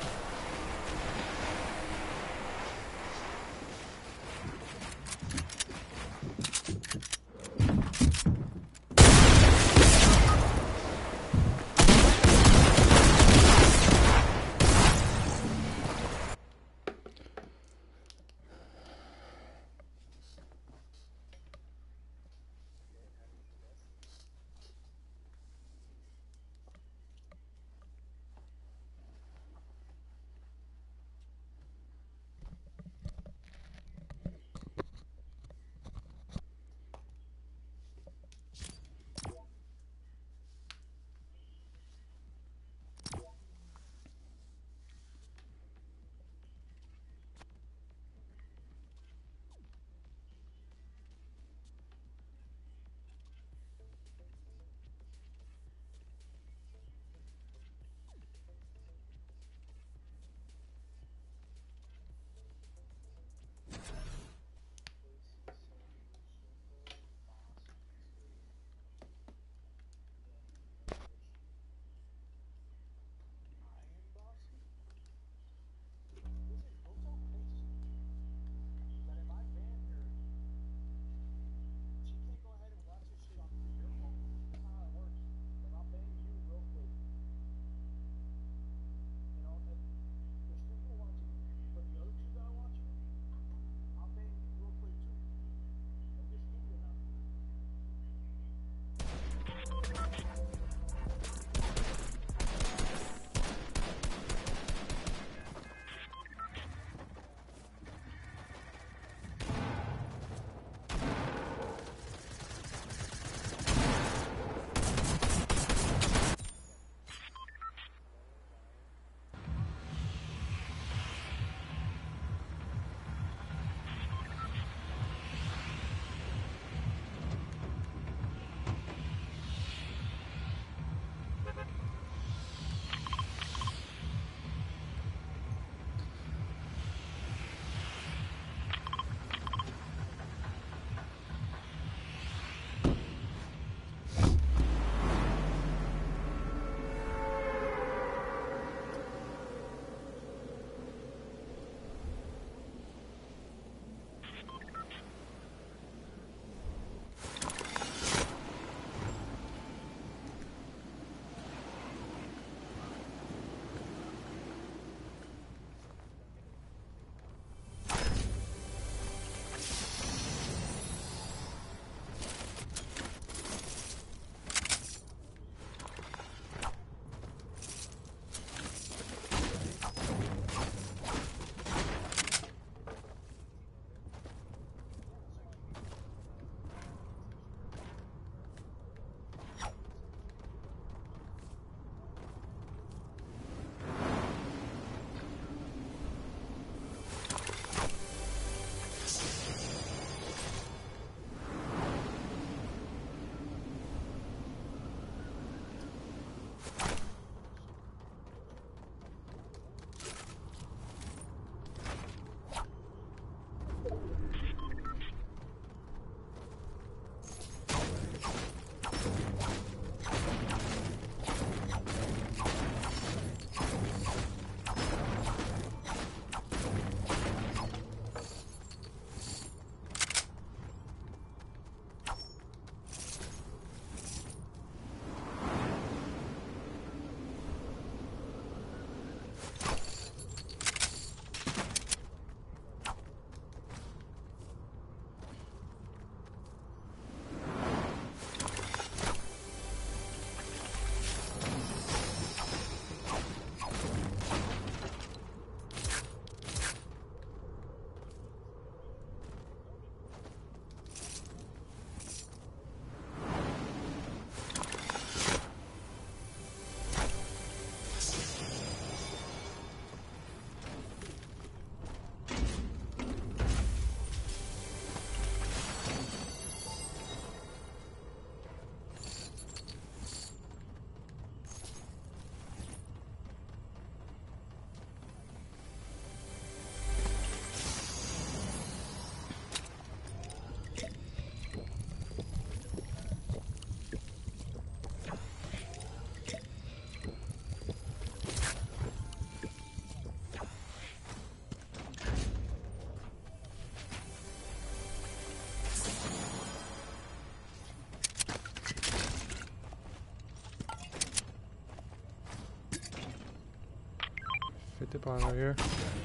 spot right here.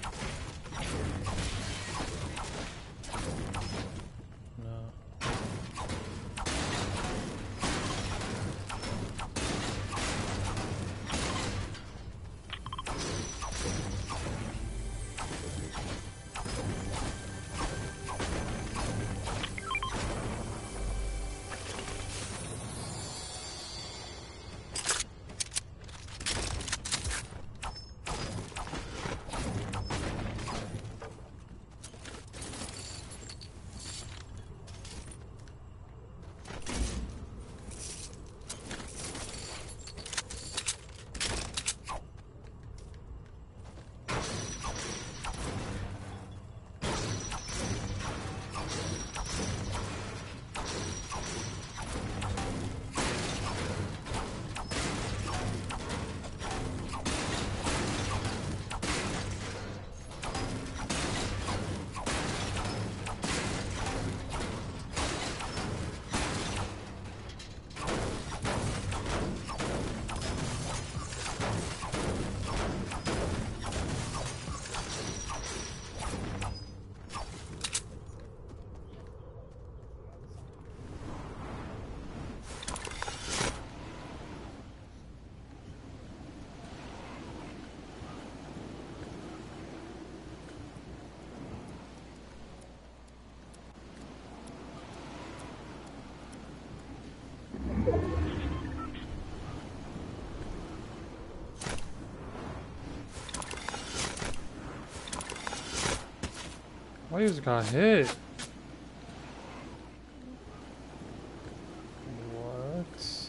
No. Why you just got hit? What?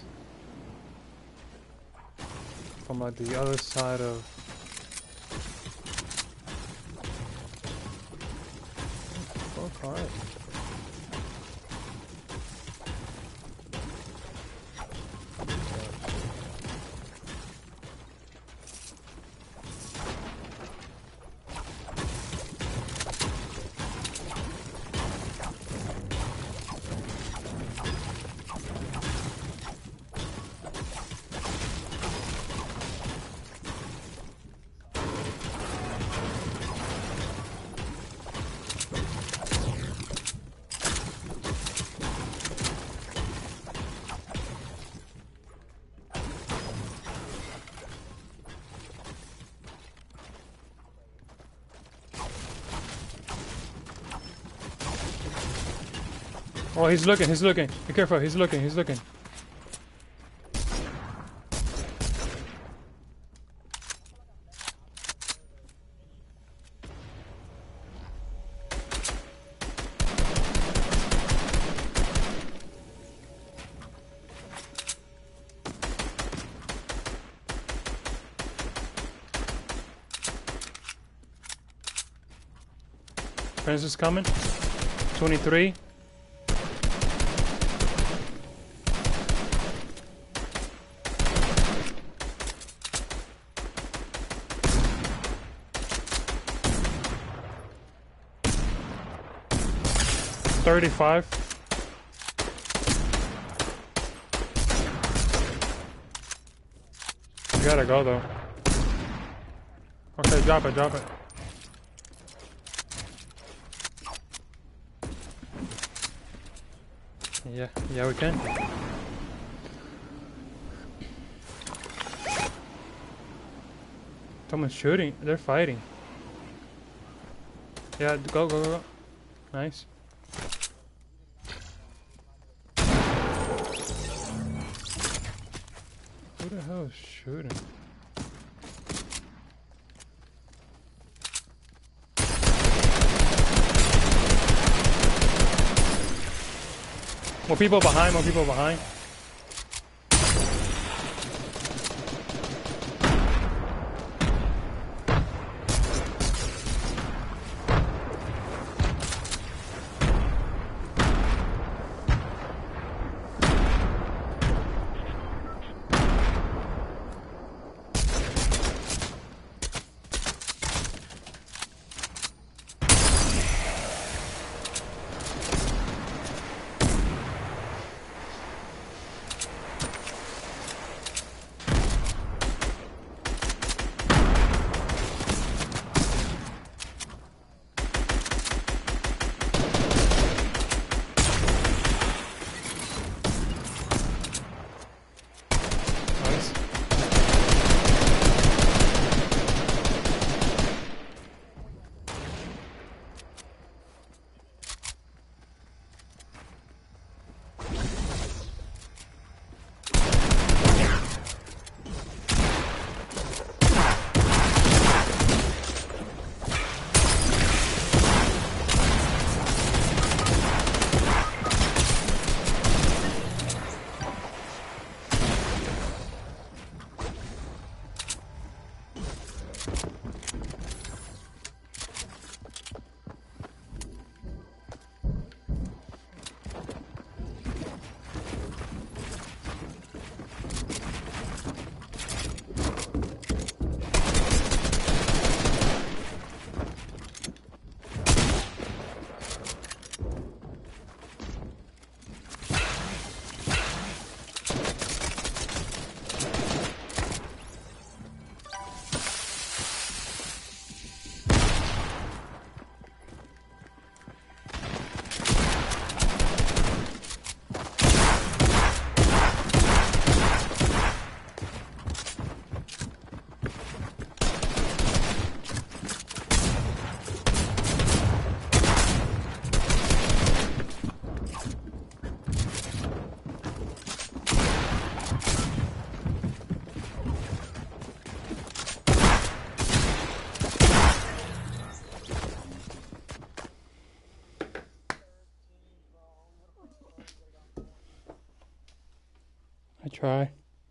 From like the other side of... Fuck, alright. Oh, he's looking, he's looking. Be careful, he's looking, he's looking. Friends is coming. 23. $35. You gotta go though. Okay, drop it, drop it. Yeah, we can. Someone's shooting. They're fighting. Yeah, go, go, go. Nice. Who the hell is shooting? More people behind, more people behind. Try.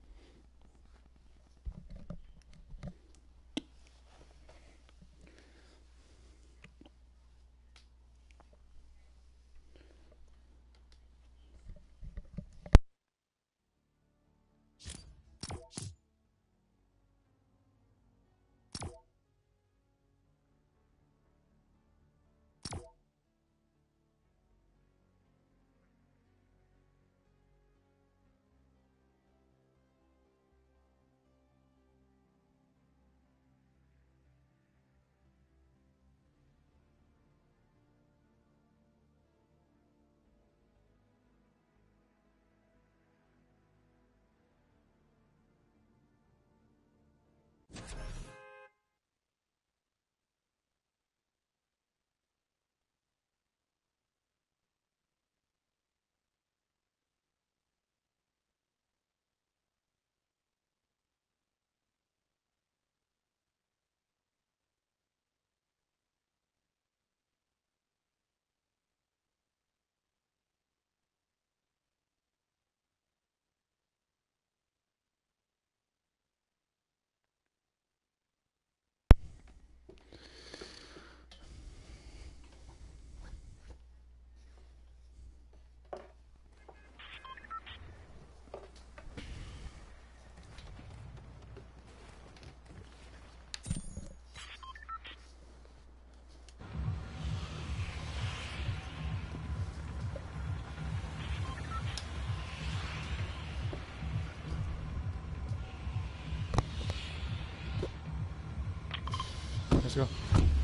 Let's go.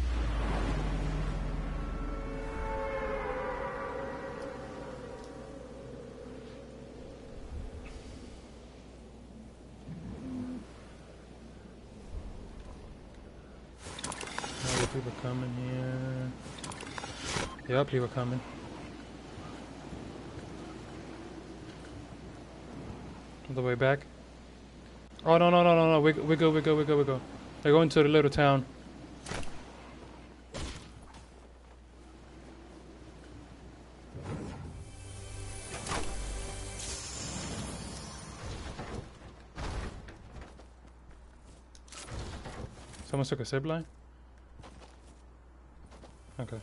Are people coming here? Yep, people coming. On the way back. Oh no no no no no! We go. They're going to the little town. Someone took a zip line? Okay.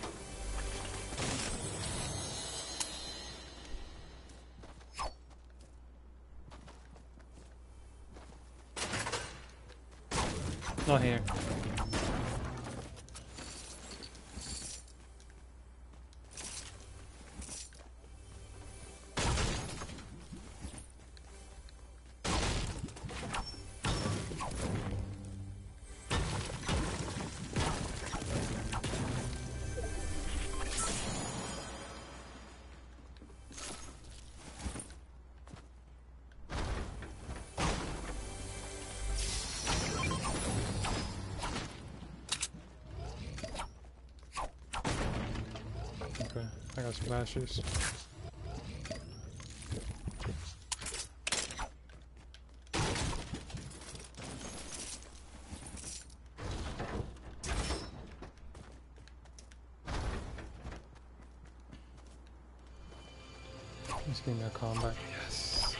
Not here. Okay, I got splashes. Just give me a combat. Yes.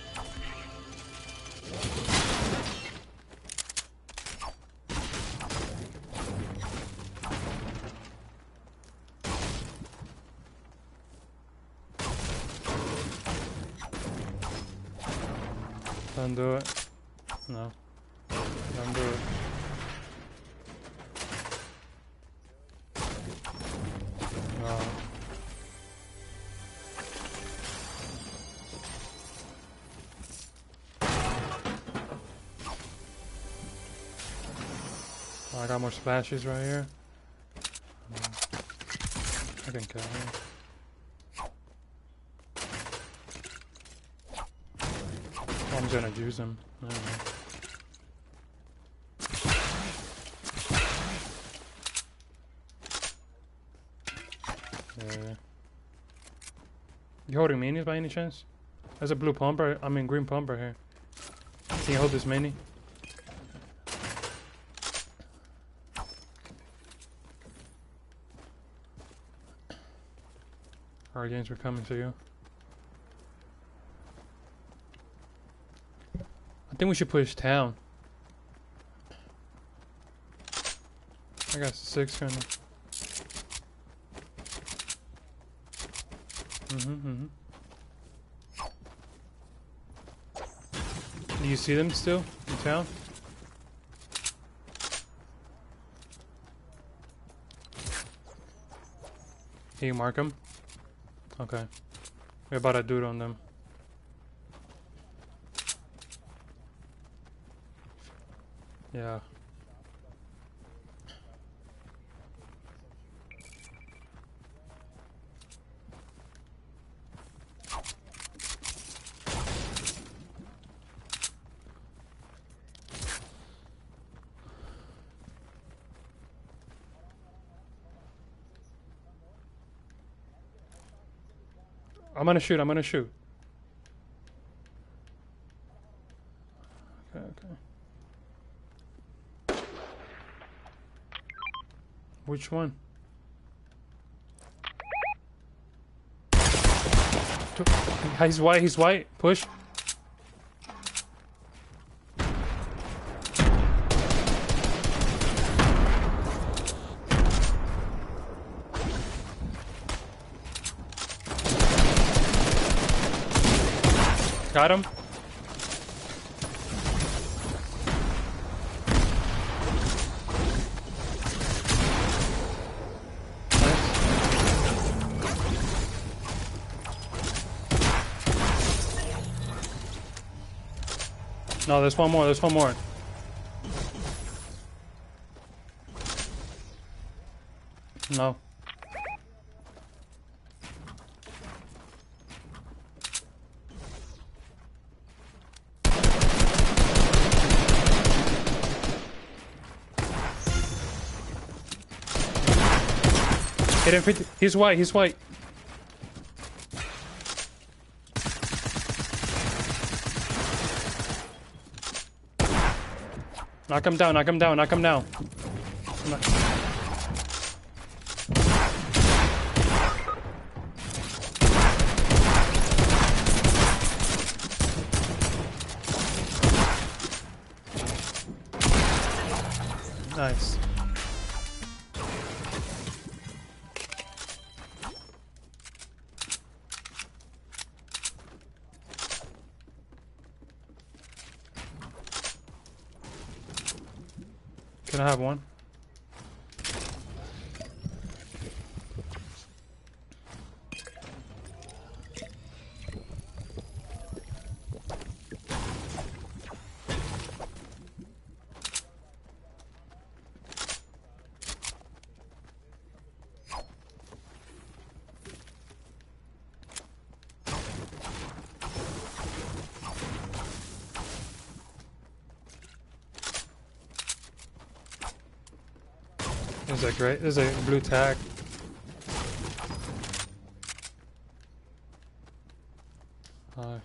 Don't do it. No. Don't do it. No. Oh, I got more splashes right here. I can kill him. I'm gonna use them. I don't know. Yeah. You holding minis by any chance? There's a blue pump right, I mean green pump right here. Can you hold this mini? Our games are coming to you. think we should push town. I got 6 kind of. Do you see them still in town? Can you mark them? Okay. We're about to do it on them. Yeah. I'm gonna shoot. Okay, okay. Which one? He's white. Push. Got him. No, there's one more. No. Hit him 50. He's white. Knock him down. Nice. Can I have one? There's a great. There's a blue tag. Hi.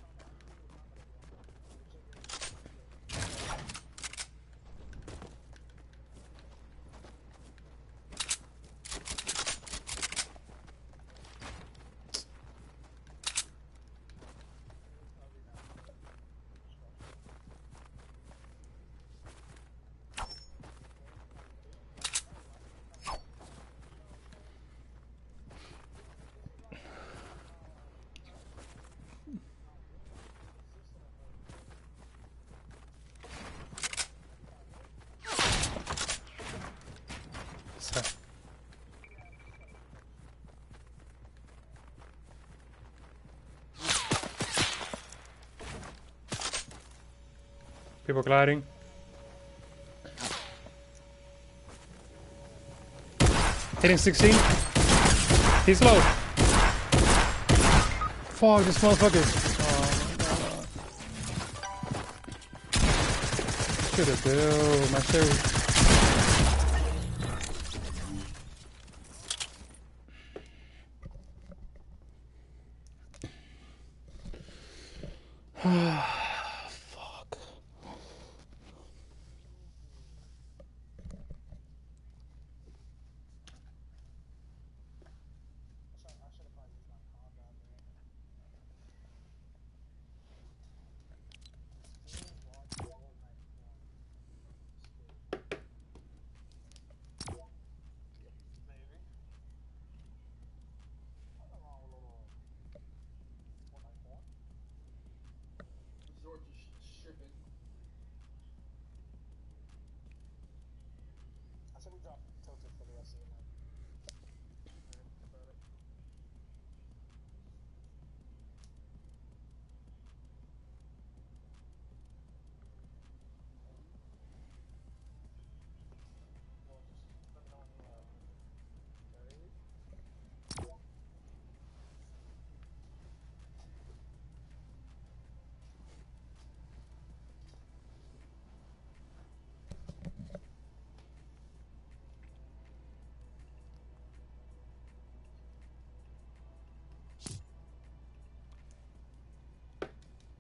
People gliding. Hitting 16. He's low. Fuck, this motherfucker. Oh my god. Should have built my shit.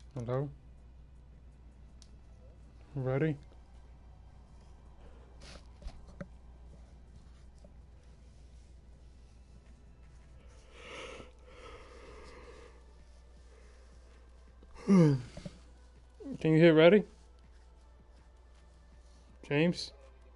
Hello? Ready? Can you hit ready? James?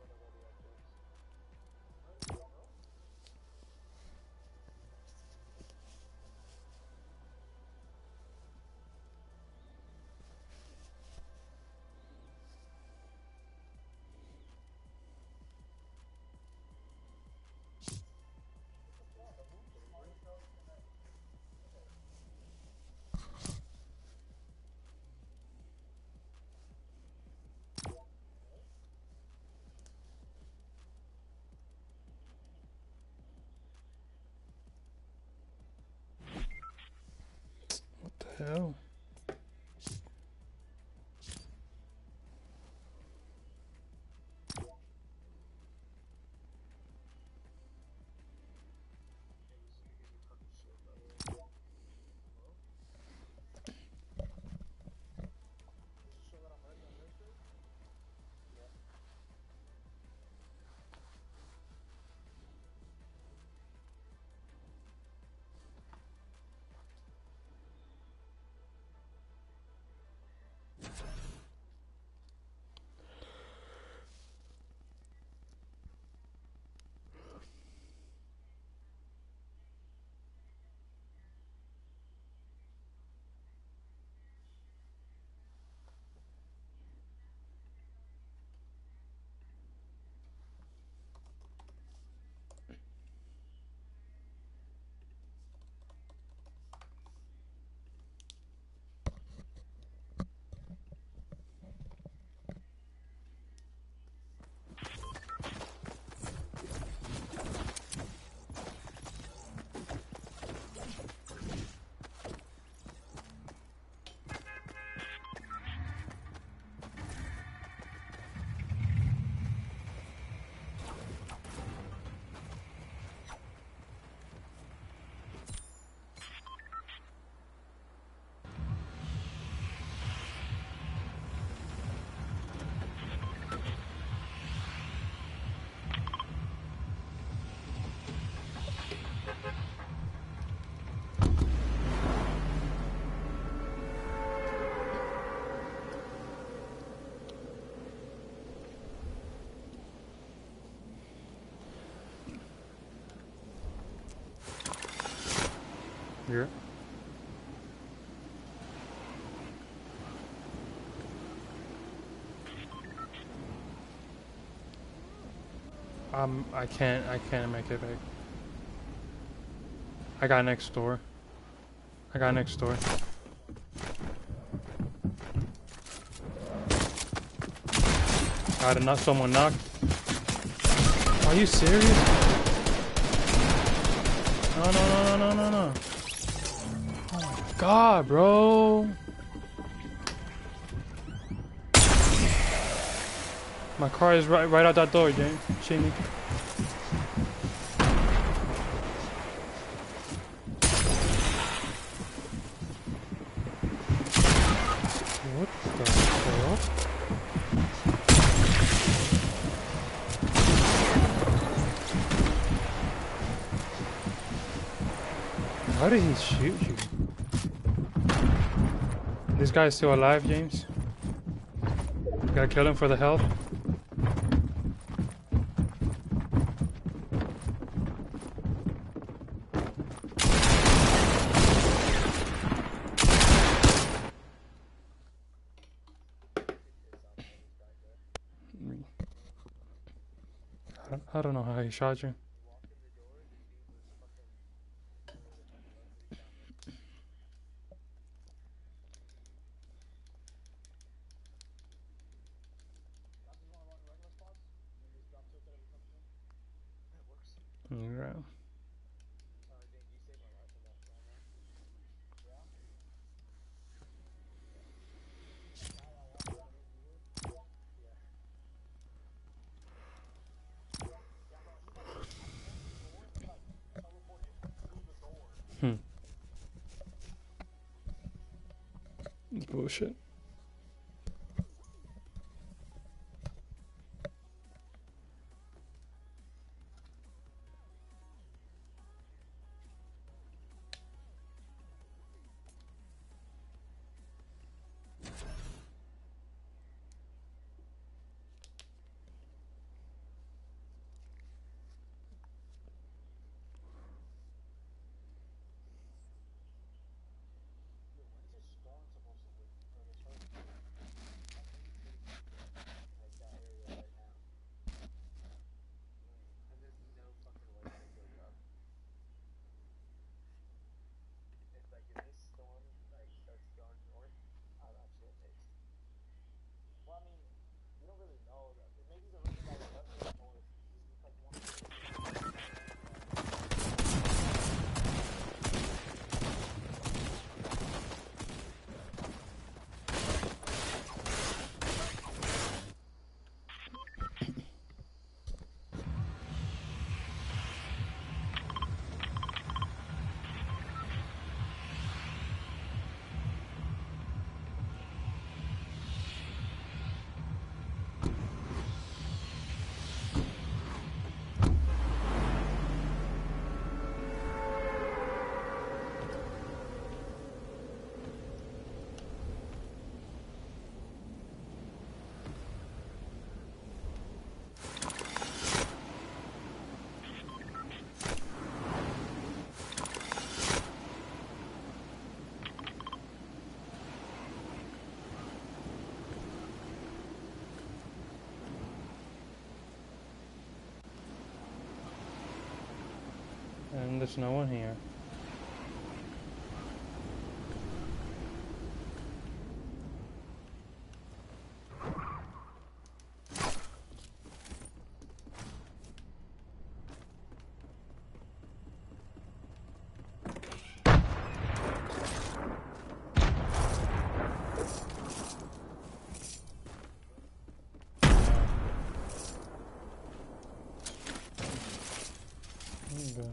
What the hell? Yeah. I can't make it big. I got next door. I got next door. Got enough, someone knocked. Are you serious? No, no, no, no, no, no, no. Oh my god, bro. My car is right out that door, James. Chinny. What the fuck? How did he shoot you? This guy's still alive, James. You gotta kill him for the health. I don't know how he shot you. Yeah. It's bullshit. And there's no one here. There you go.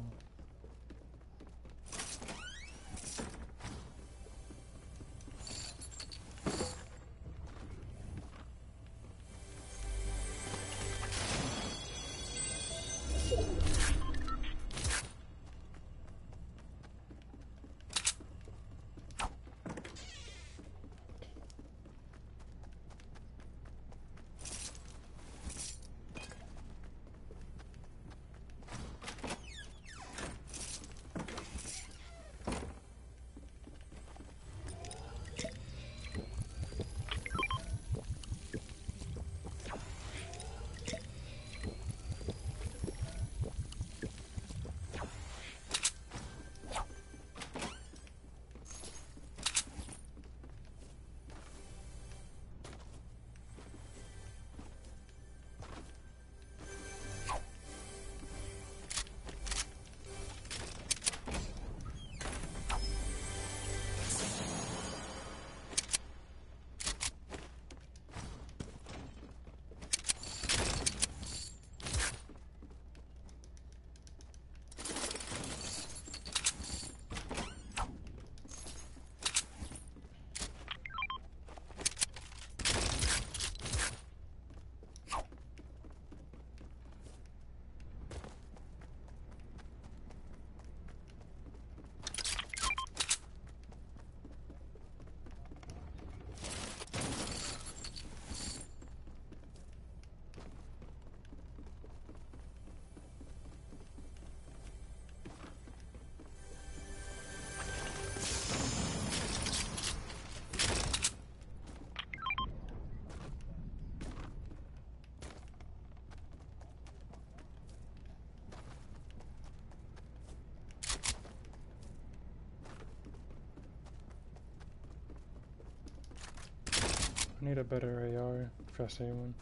I need a better AR if I see one.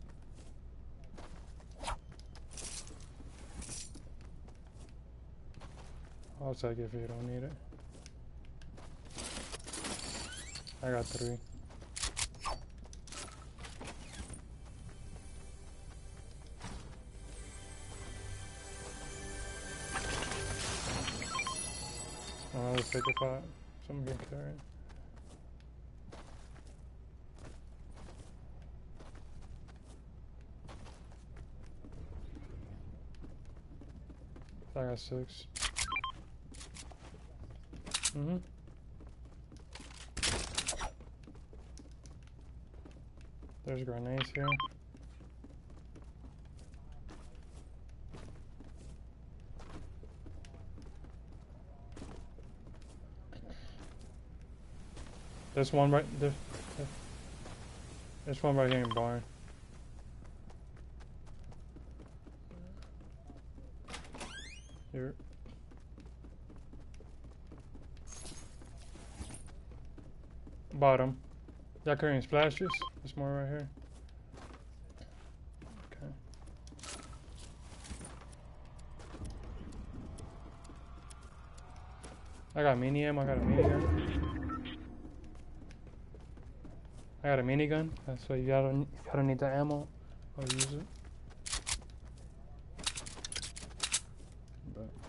I'll take it if you don't need it. I got 3. Oh, let's take a pot. Some good carry. I got 6. Mm-hmm. There's grenades here. There's one right there. There's one right here in barn. Here. Bottom. Y'all carrying splashes? There's more right here. Okay. I got mini ammo. I got a minigun. I got a minigun. So if y'all don't need the ammo, I'll use it. But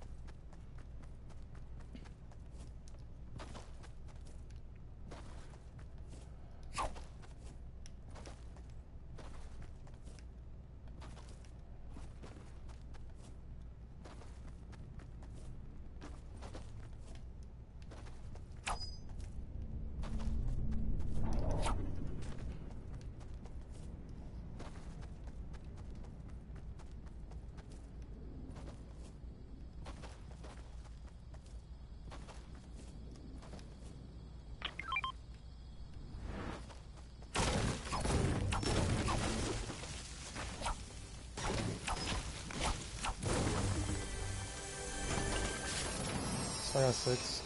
I got 6.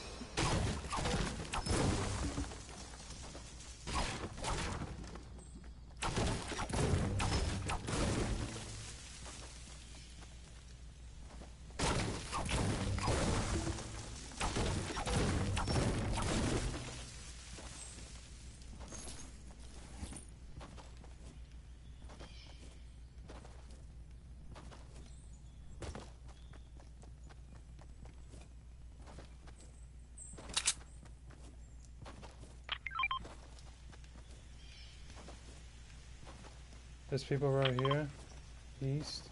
There's people right here. East.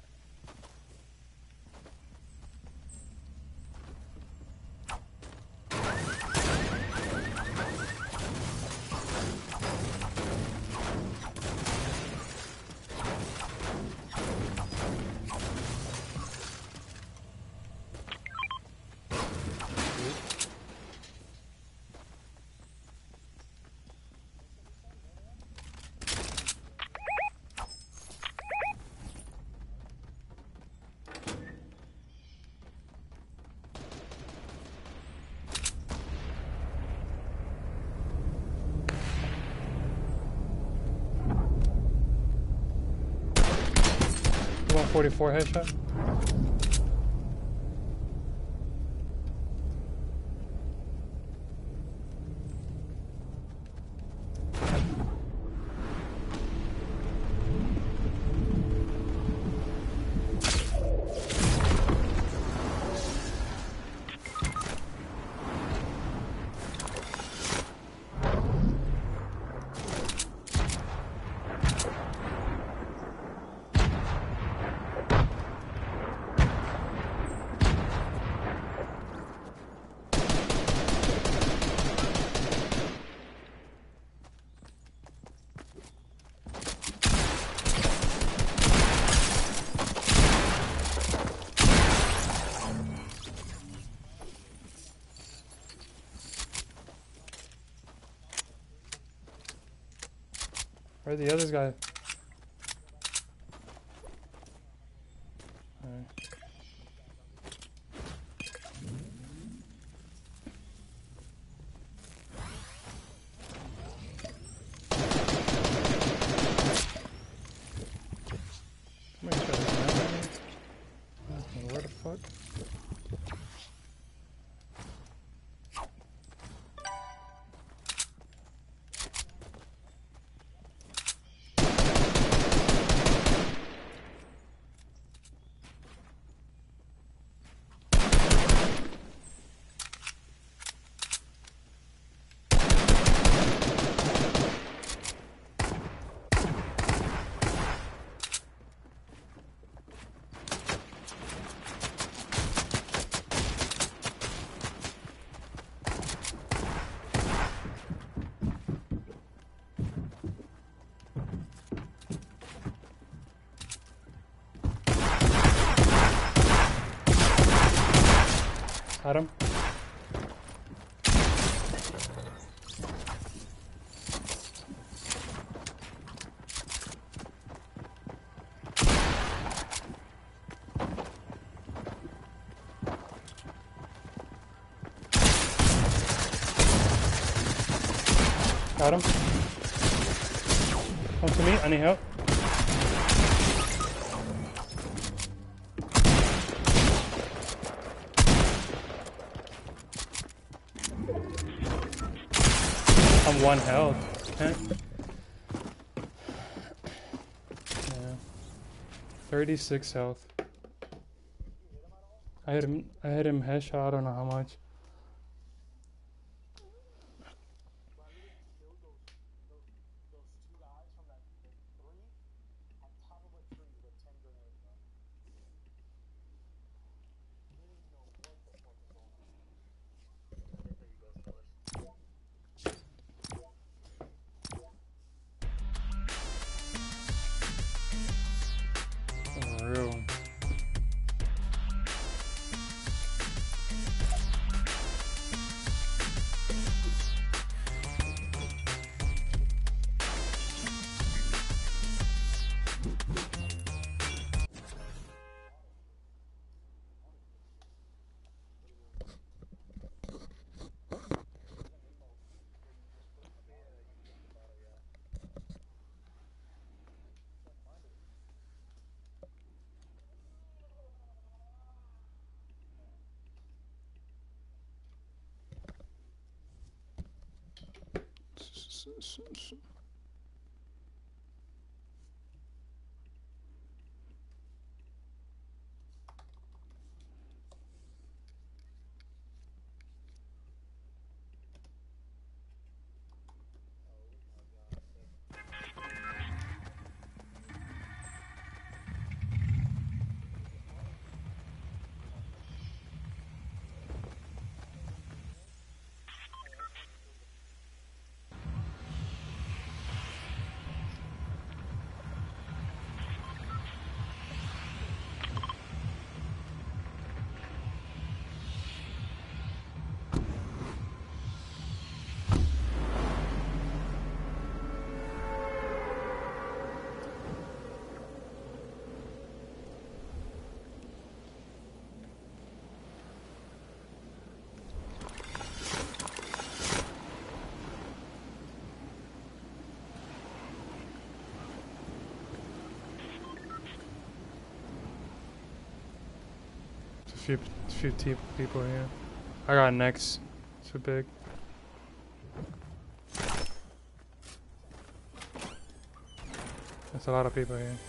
You want 44 headshot? Where'd the others guy? Alright. Somebody shot his gun at me. Where the fuck? Got him. Got him. Come to me. I need help. I'm 1 health. Okay. Yeah. 36 health. I hit him headshot. I don't know how much. For real. Few people here. I got next. Too big. There's a lot of people here.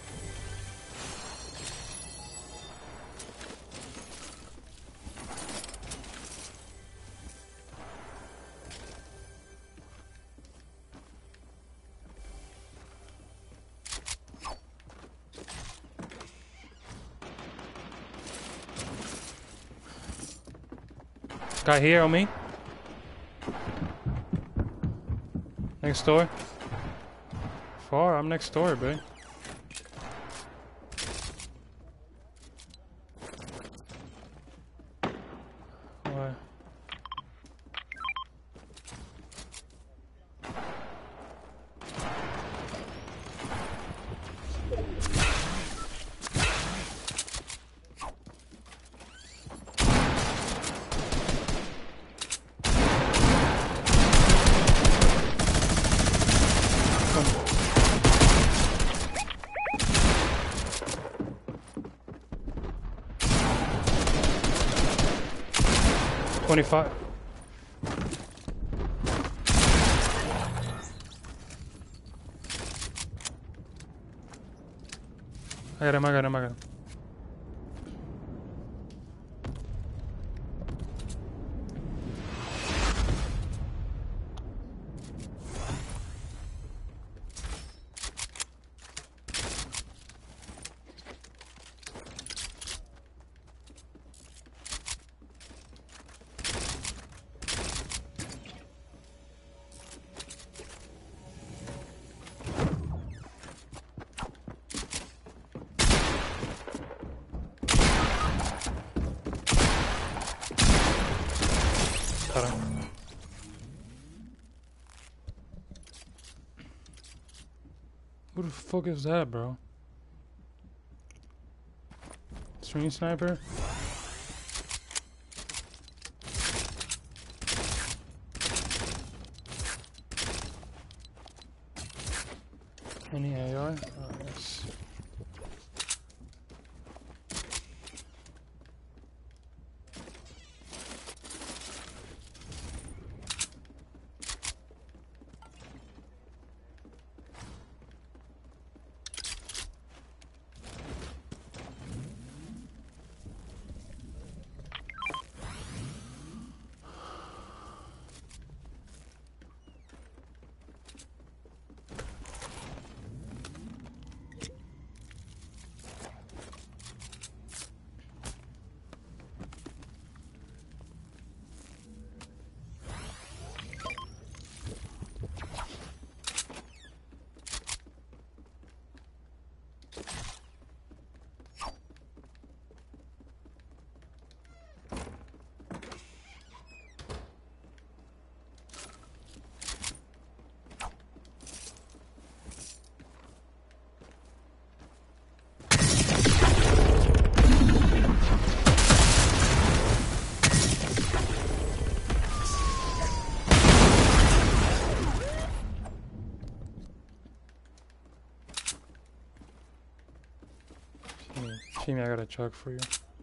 Guy here on me. Next door. Far, I'm next door, babe. Why? $25. I got him. Got him. Who the fuck is that, bro? Stream sniper? Any AR? Oh, yes. Team, I got a chug for you.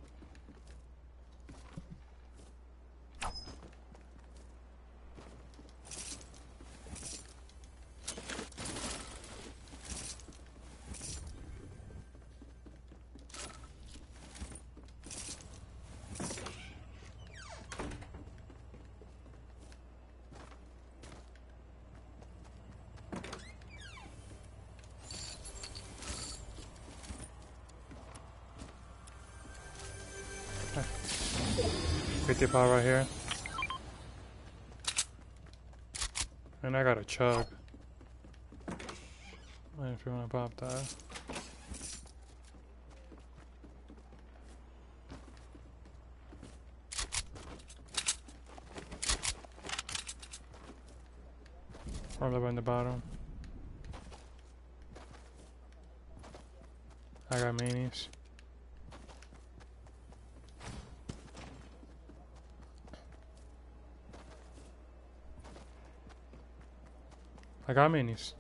Power right here. And I got a chug. If you want to pop that. Probably in the bottom. I got minis. I got minis.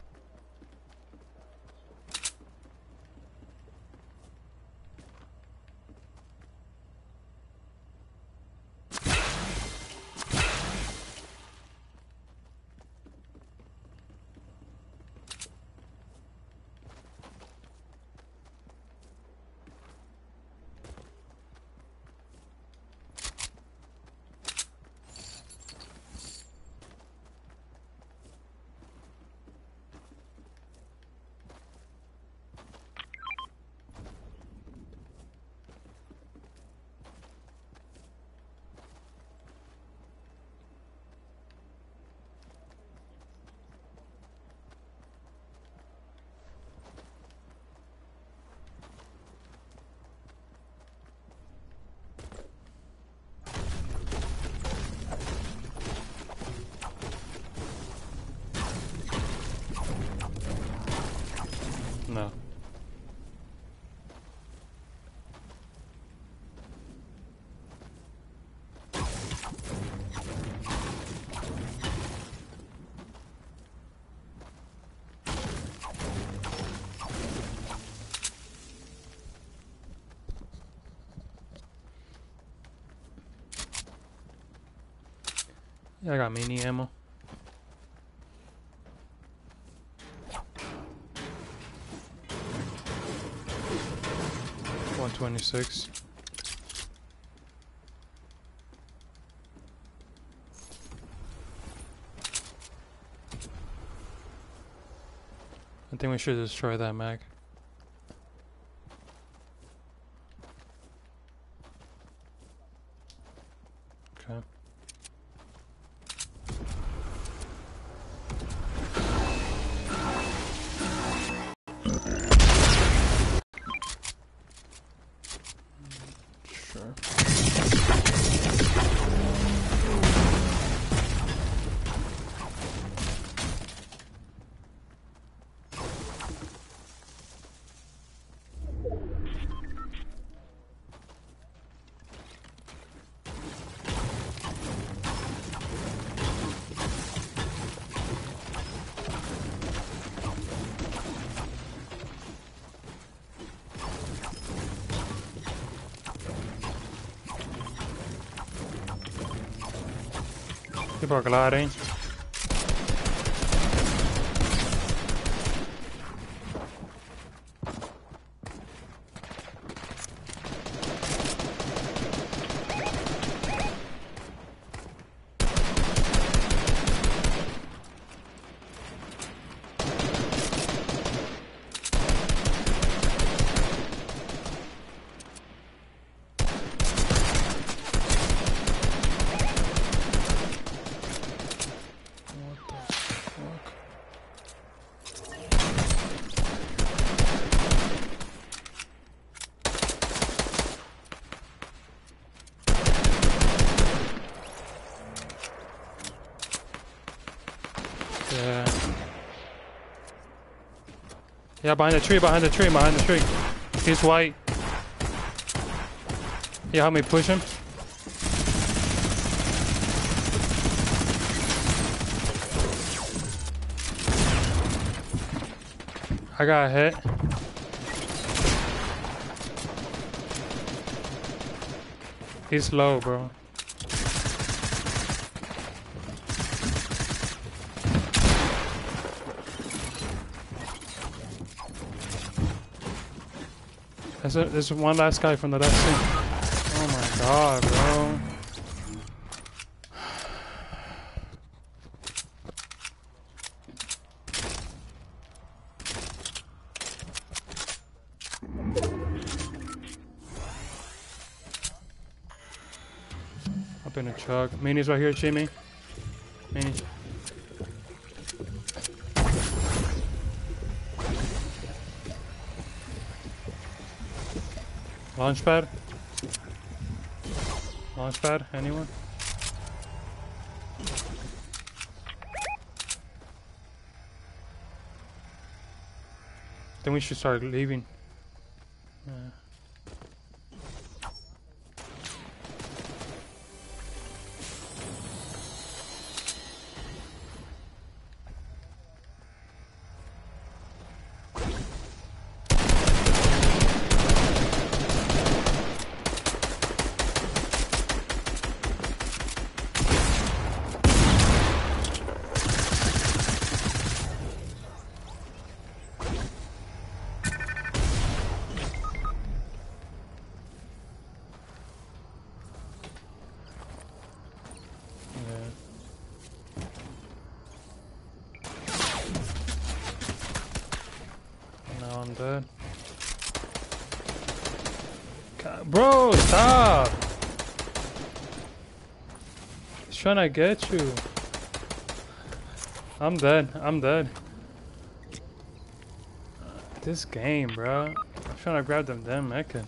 No. Yeah, I got mini ammo. 126. I think we should destroy that mag. Okay. Sure. People are gliding. Yeah. Yeah, behind the tree, behind the tree, behind the tree. He's white. Yeah, help me push him. I got hit. He's low, bro. There's one last guy from the last team. Oh my god, bro. Up in a truck. Mini's right here, Jimmy. Mini. Launchpad? Launchpad? Anyone? Then we should start leaving. Yeah. I'm dead. God, bro, stop! He's trying to get you. I'm dead. I'm dead. This game, bro. I'm trying to grab them damn mecha.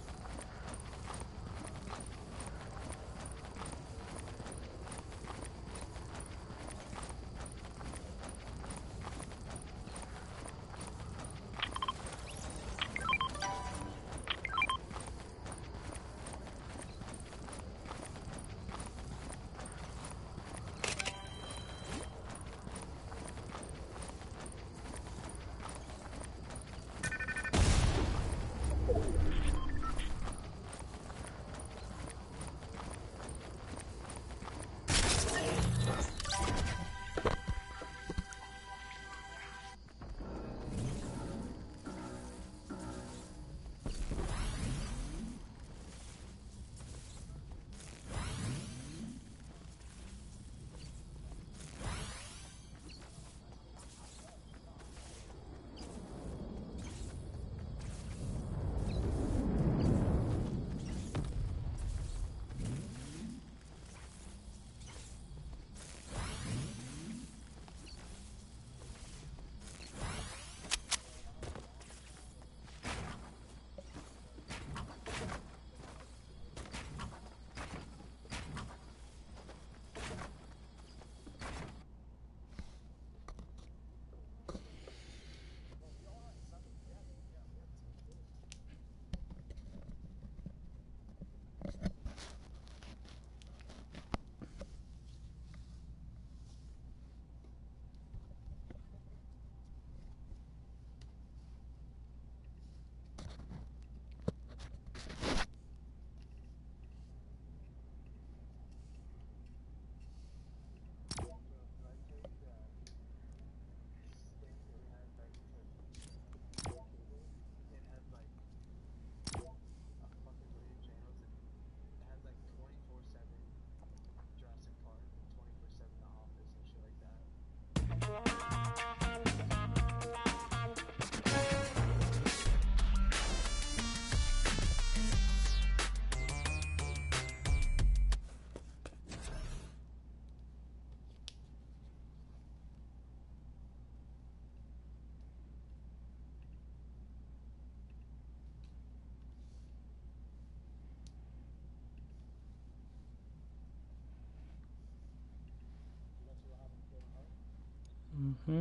Hmm.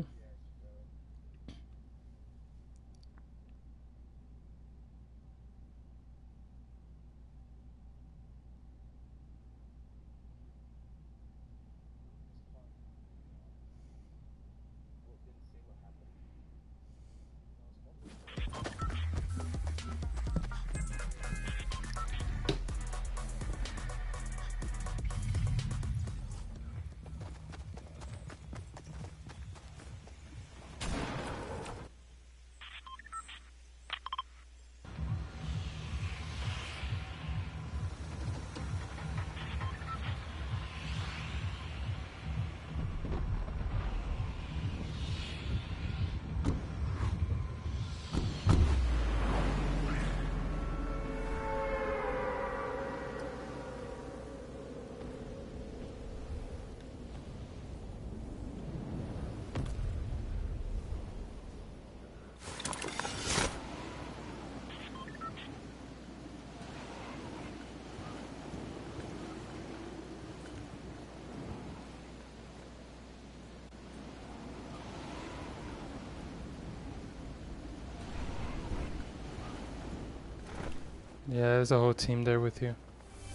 Yeah, there's a whole team there with you.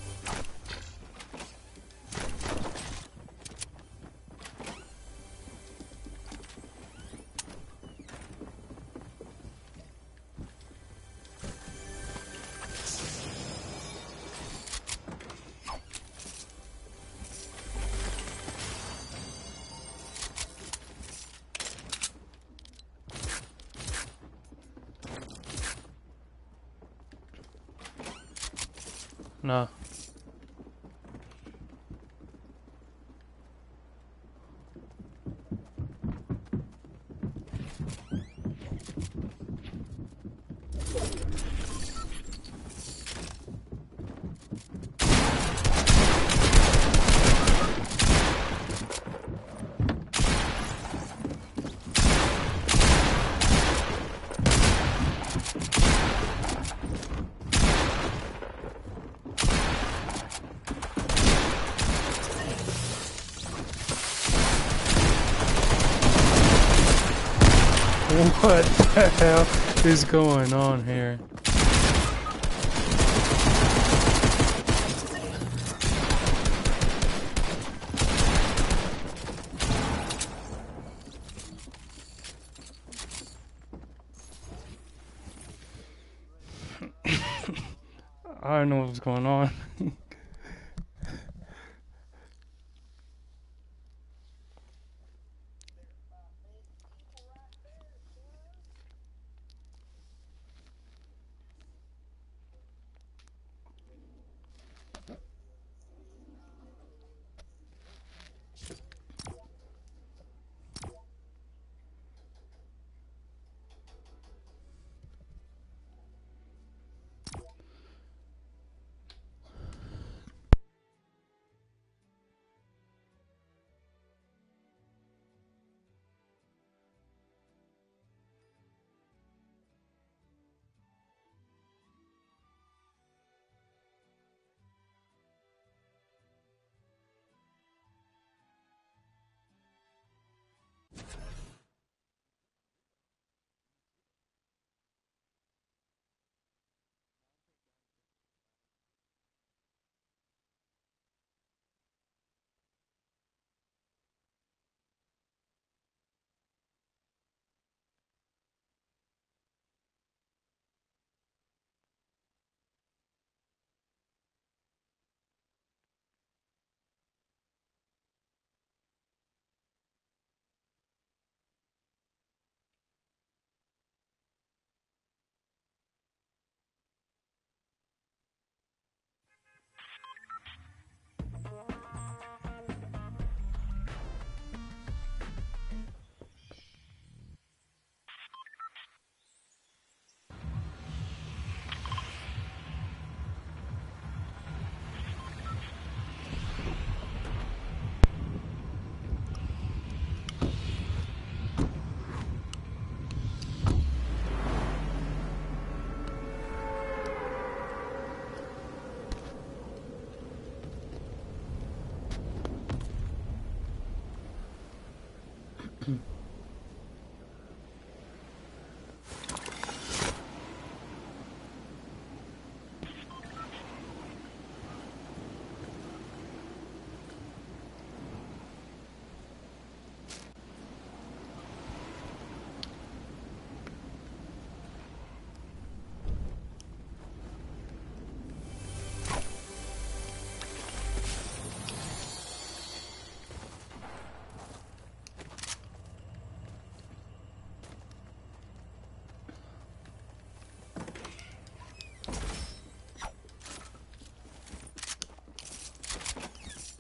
Nah. What the hell is going on here? I don't know what's going on.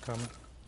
coming.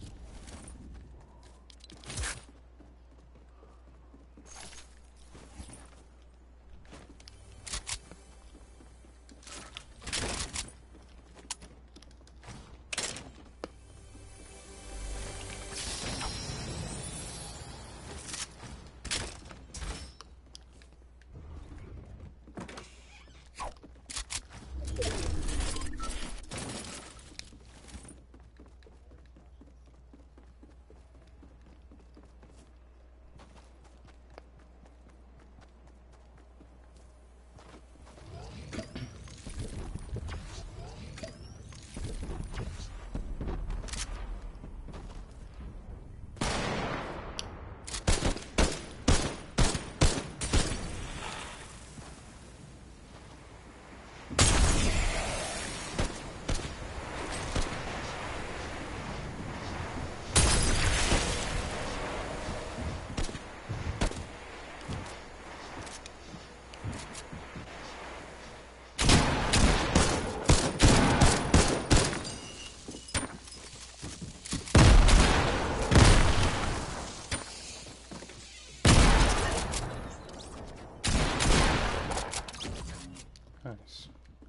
Nice.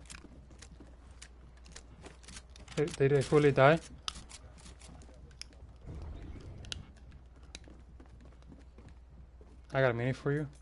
Did they fully die? I got a mini for you.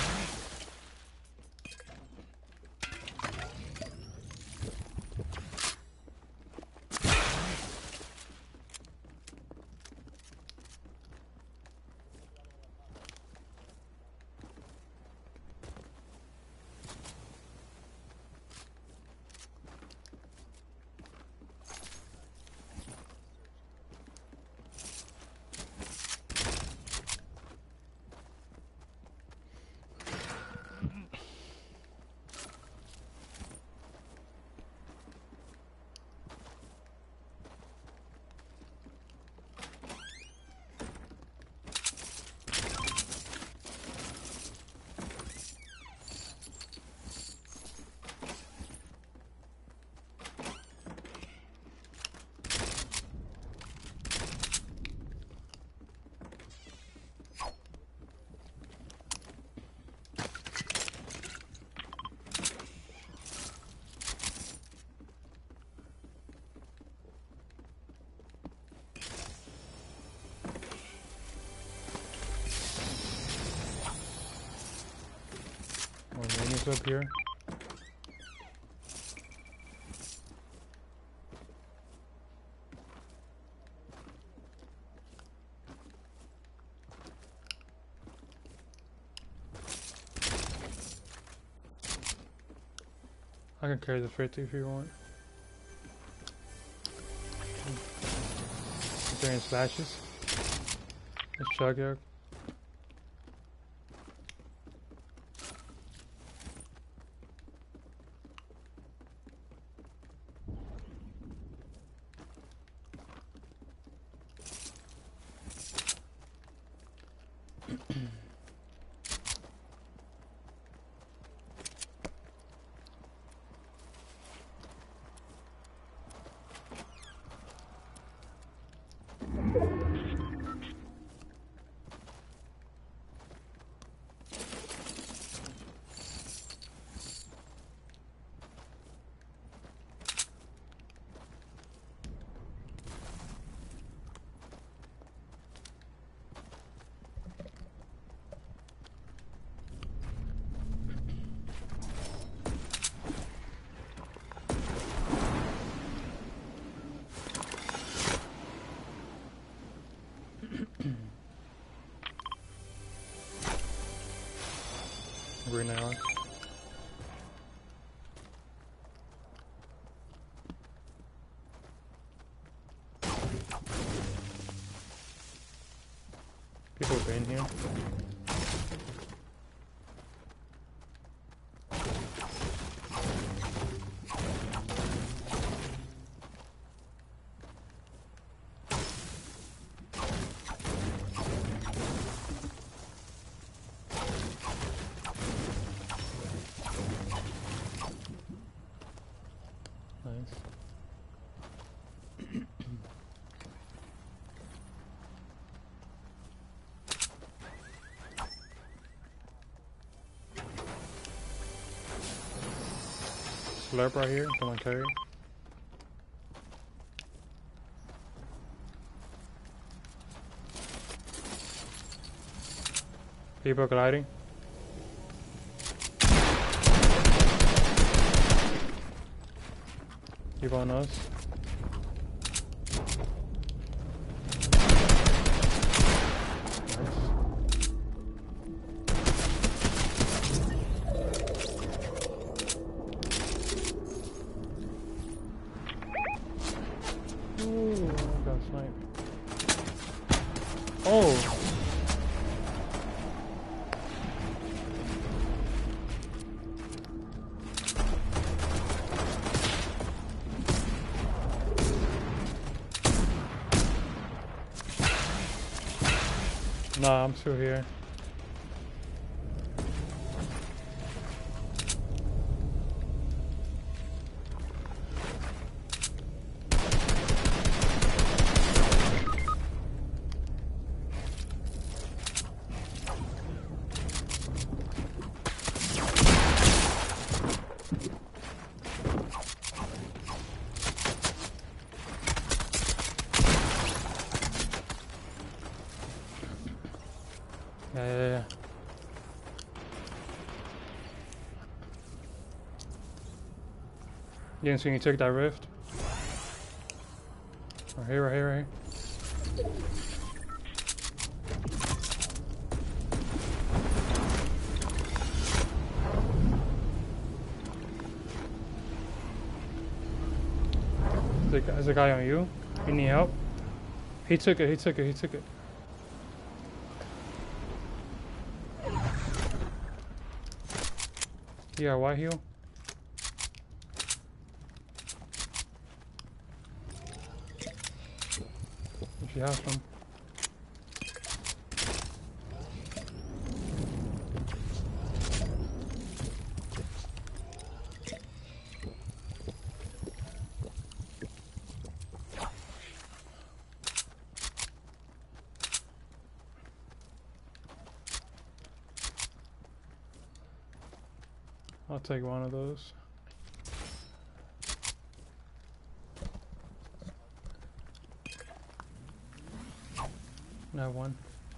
More minis up here. I can carry the 50 if you want. Is there any splashes? Let's chug out. Green arrow. People have been here. slurp right here. Someone carry. People gliding. Keep on us. Ooh, I got sniped. Oh! Nah, I'm still here. Yeah. You didn't see me take that rift? Right here, right here, right here. There's a guy on you. You need help? He took it, he took it, he took it. Yeah, white heal. If she has some. I'll take one of those. No one.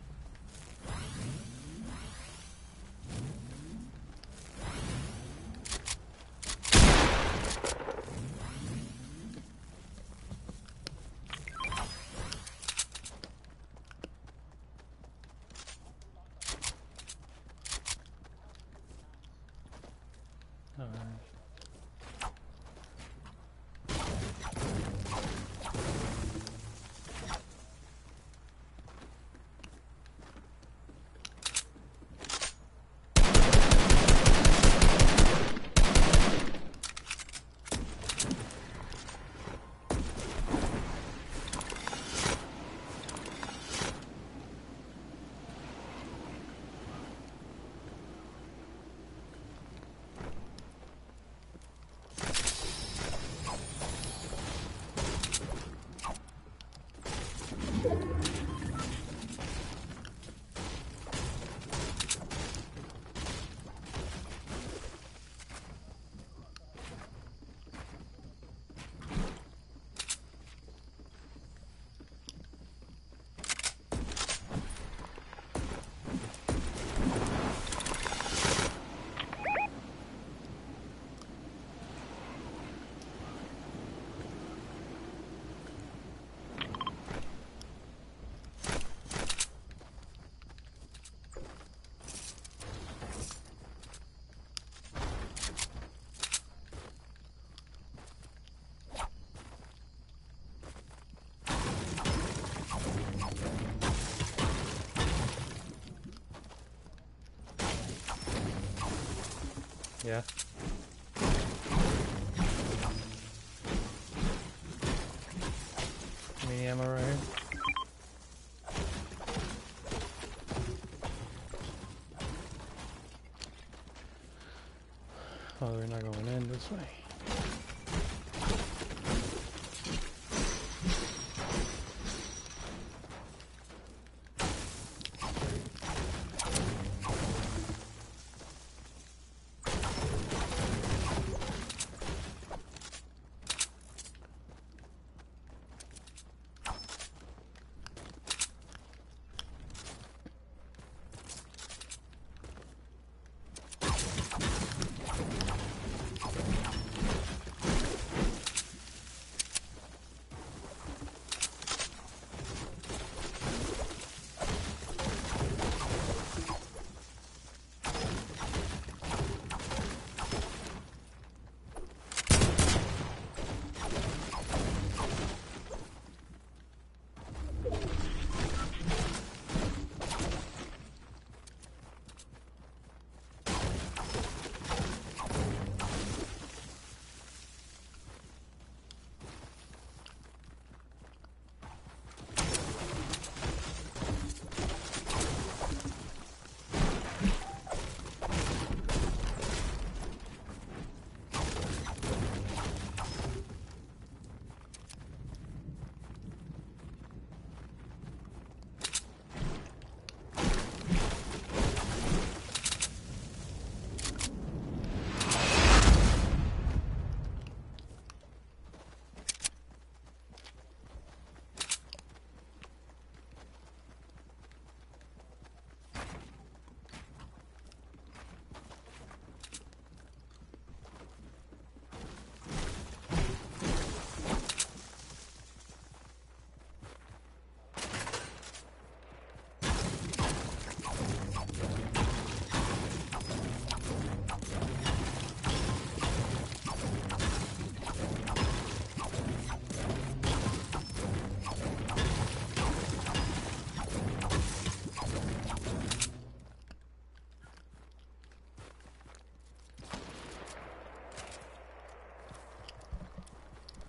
Yeah. Mini ammo right here. Oh, we're not going in this way.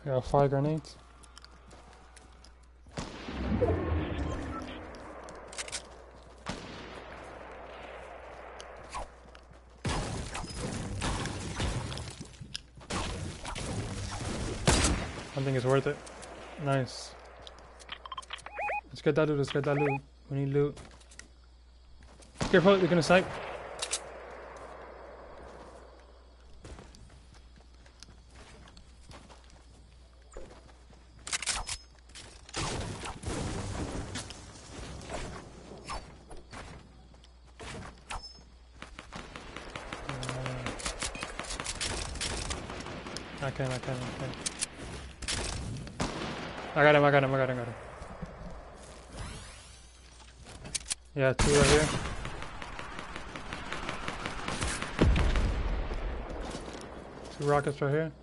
Got 5 grenades. I think it's worth it. Nice. Let's get that loot, let's get that loot. We need loot. Careful, they're gonna snipe. I can. I got him. Yeah, 2 right here. Two rockets right here.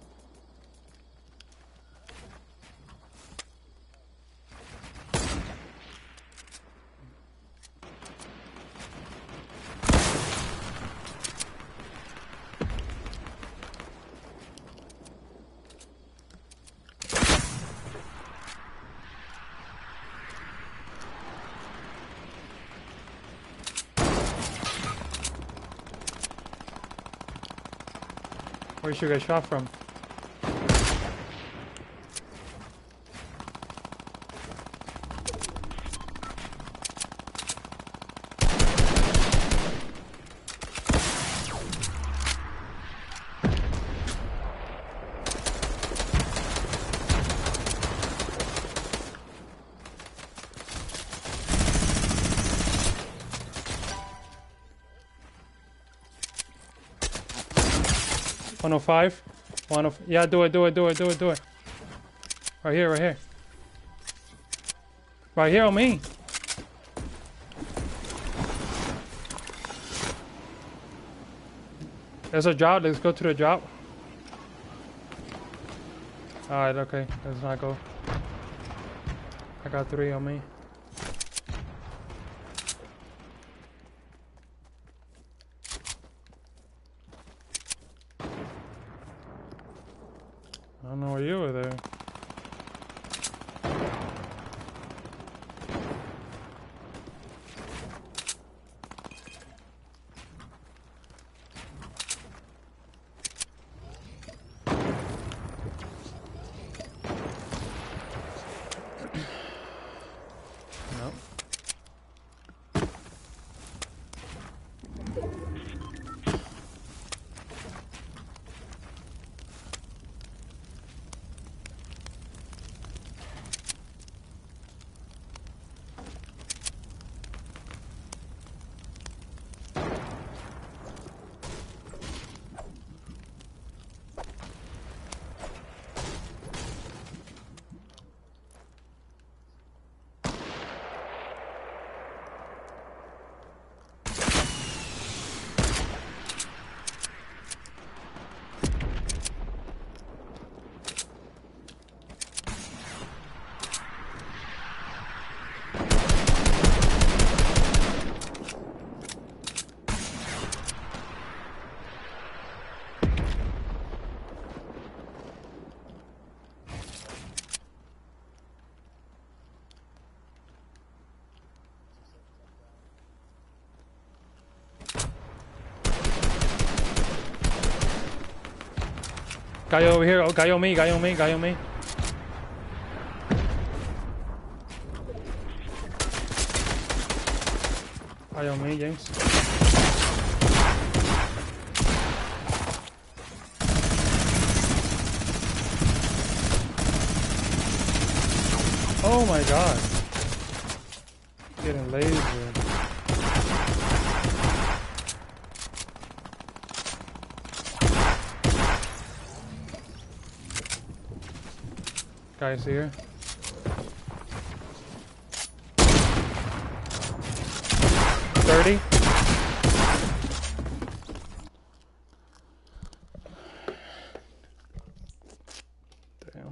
Where should you get shot from? $105. Yeah, do it. Right here. Right here on me. There's a drop. Let's go to the drop. Alright, okay. Let's not go. I got 3 on me. I don't know where you were there. Guy over here. Oh, guy on me. Guy on me, James. Oh my god. Getting lazy. Guys here. $30. Damn.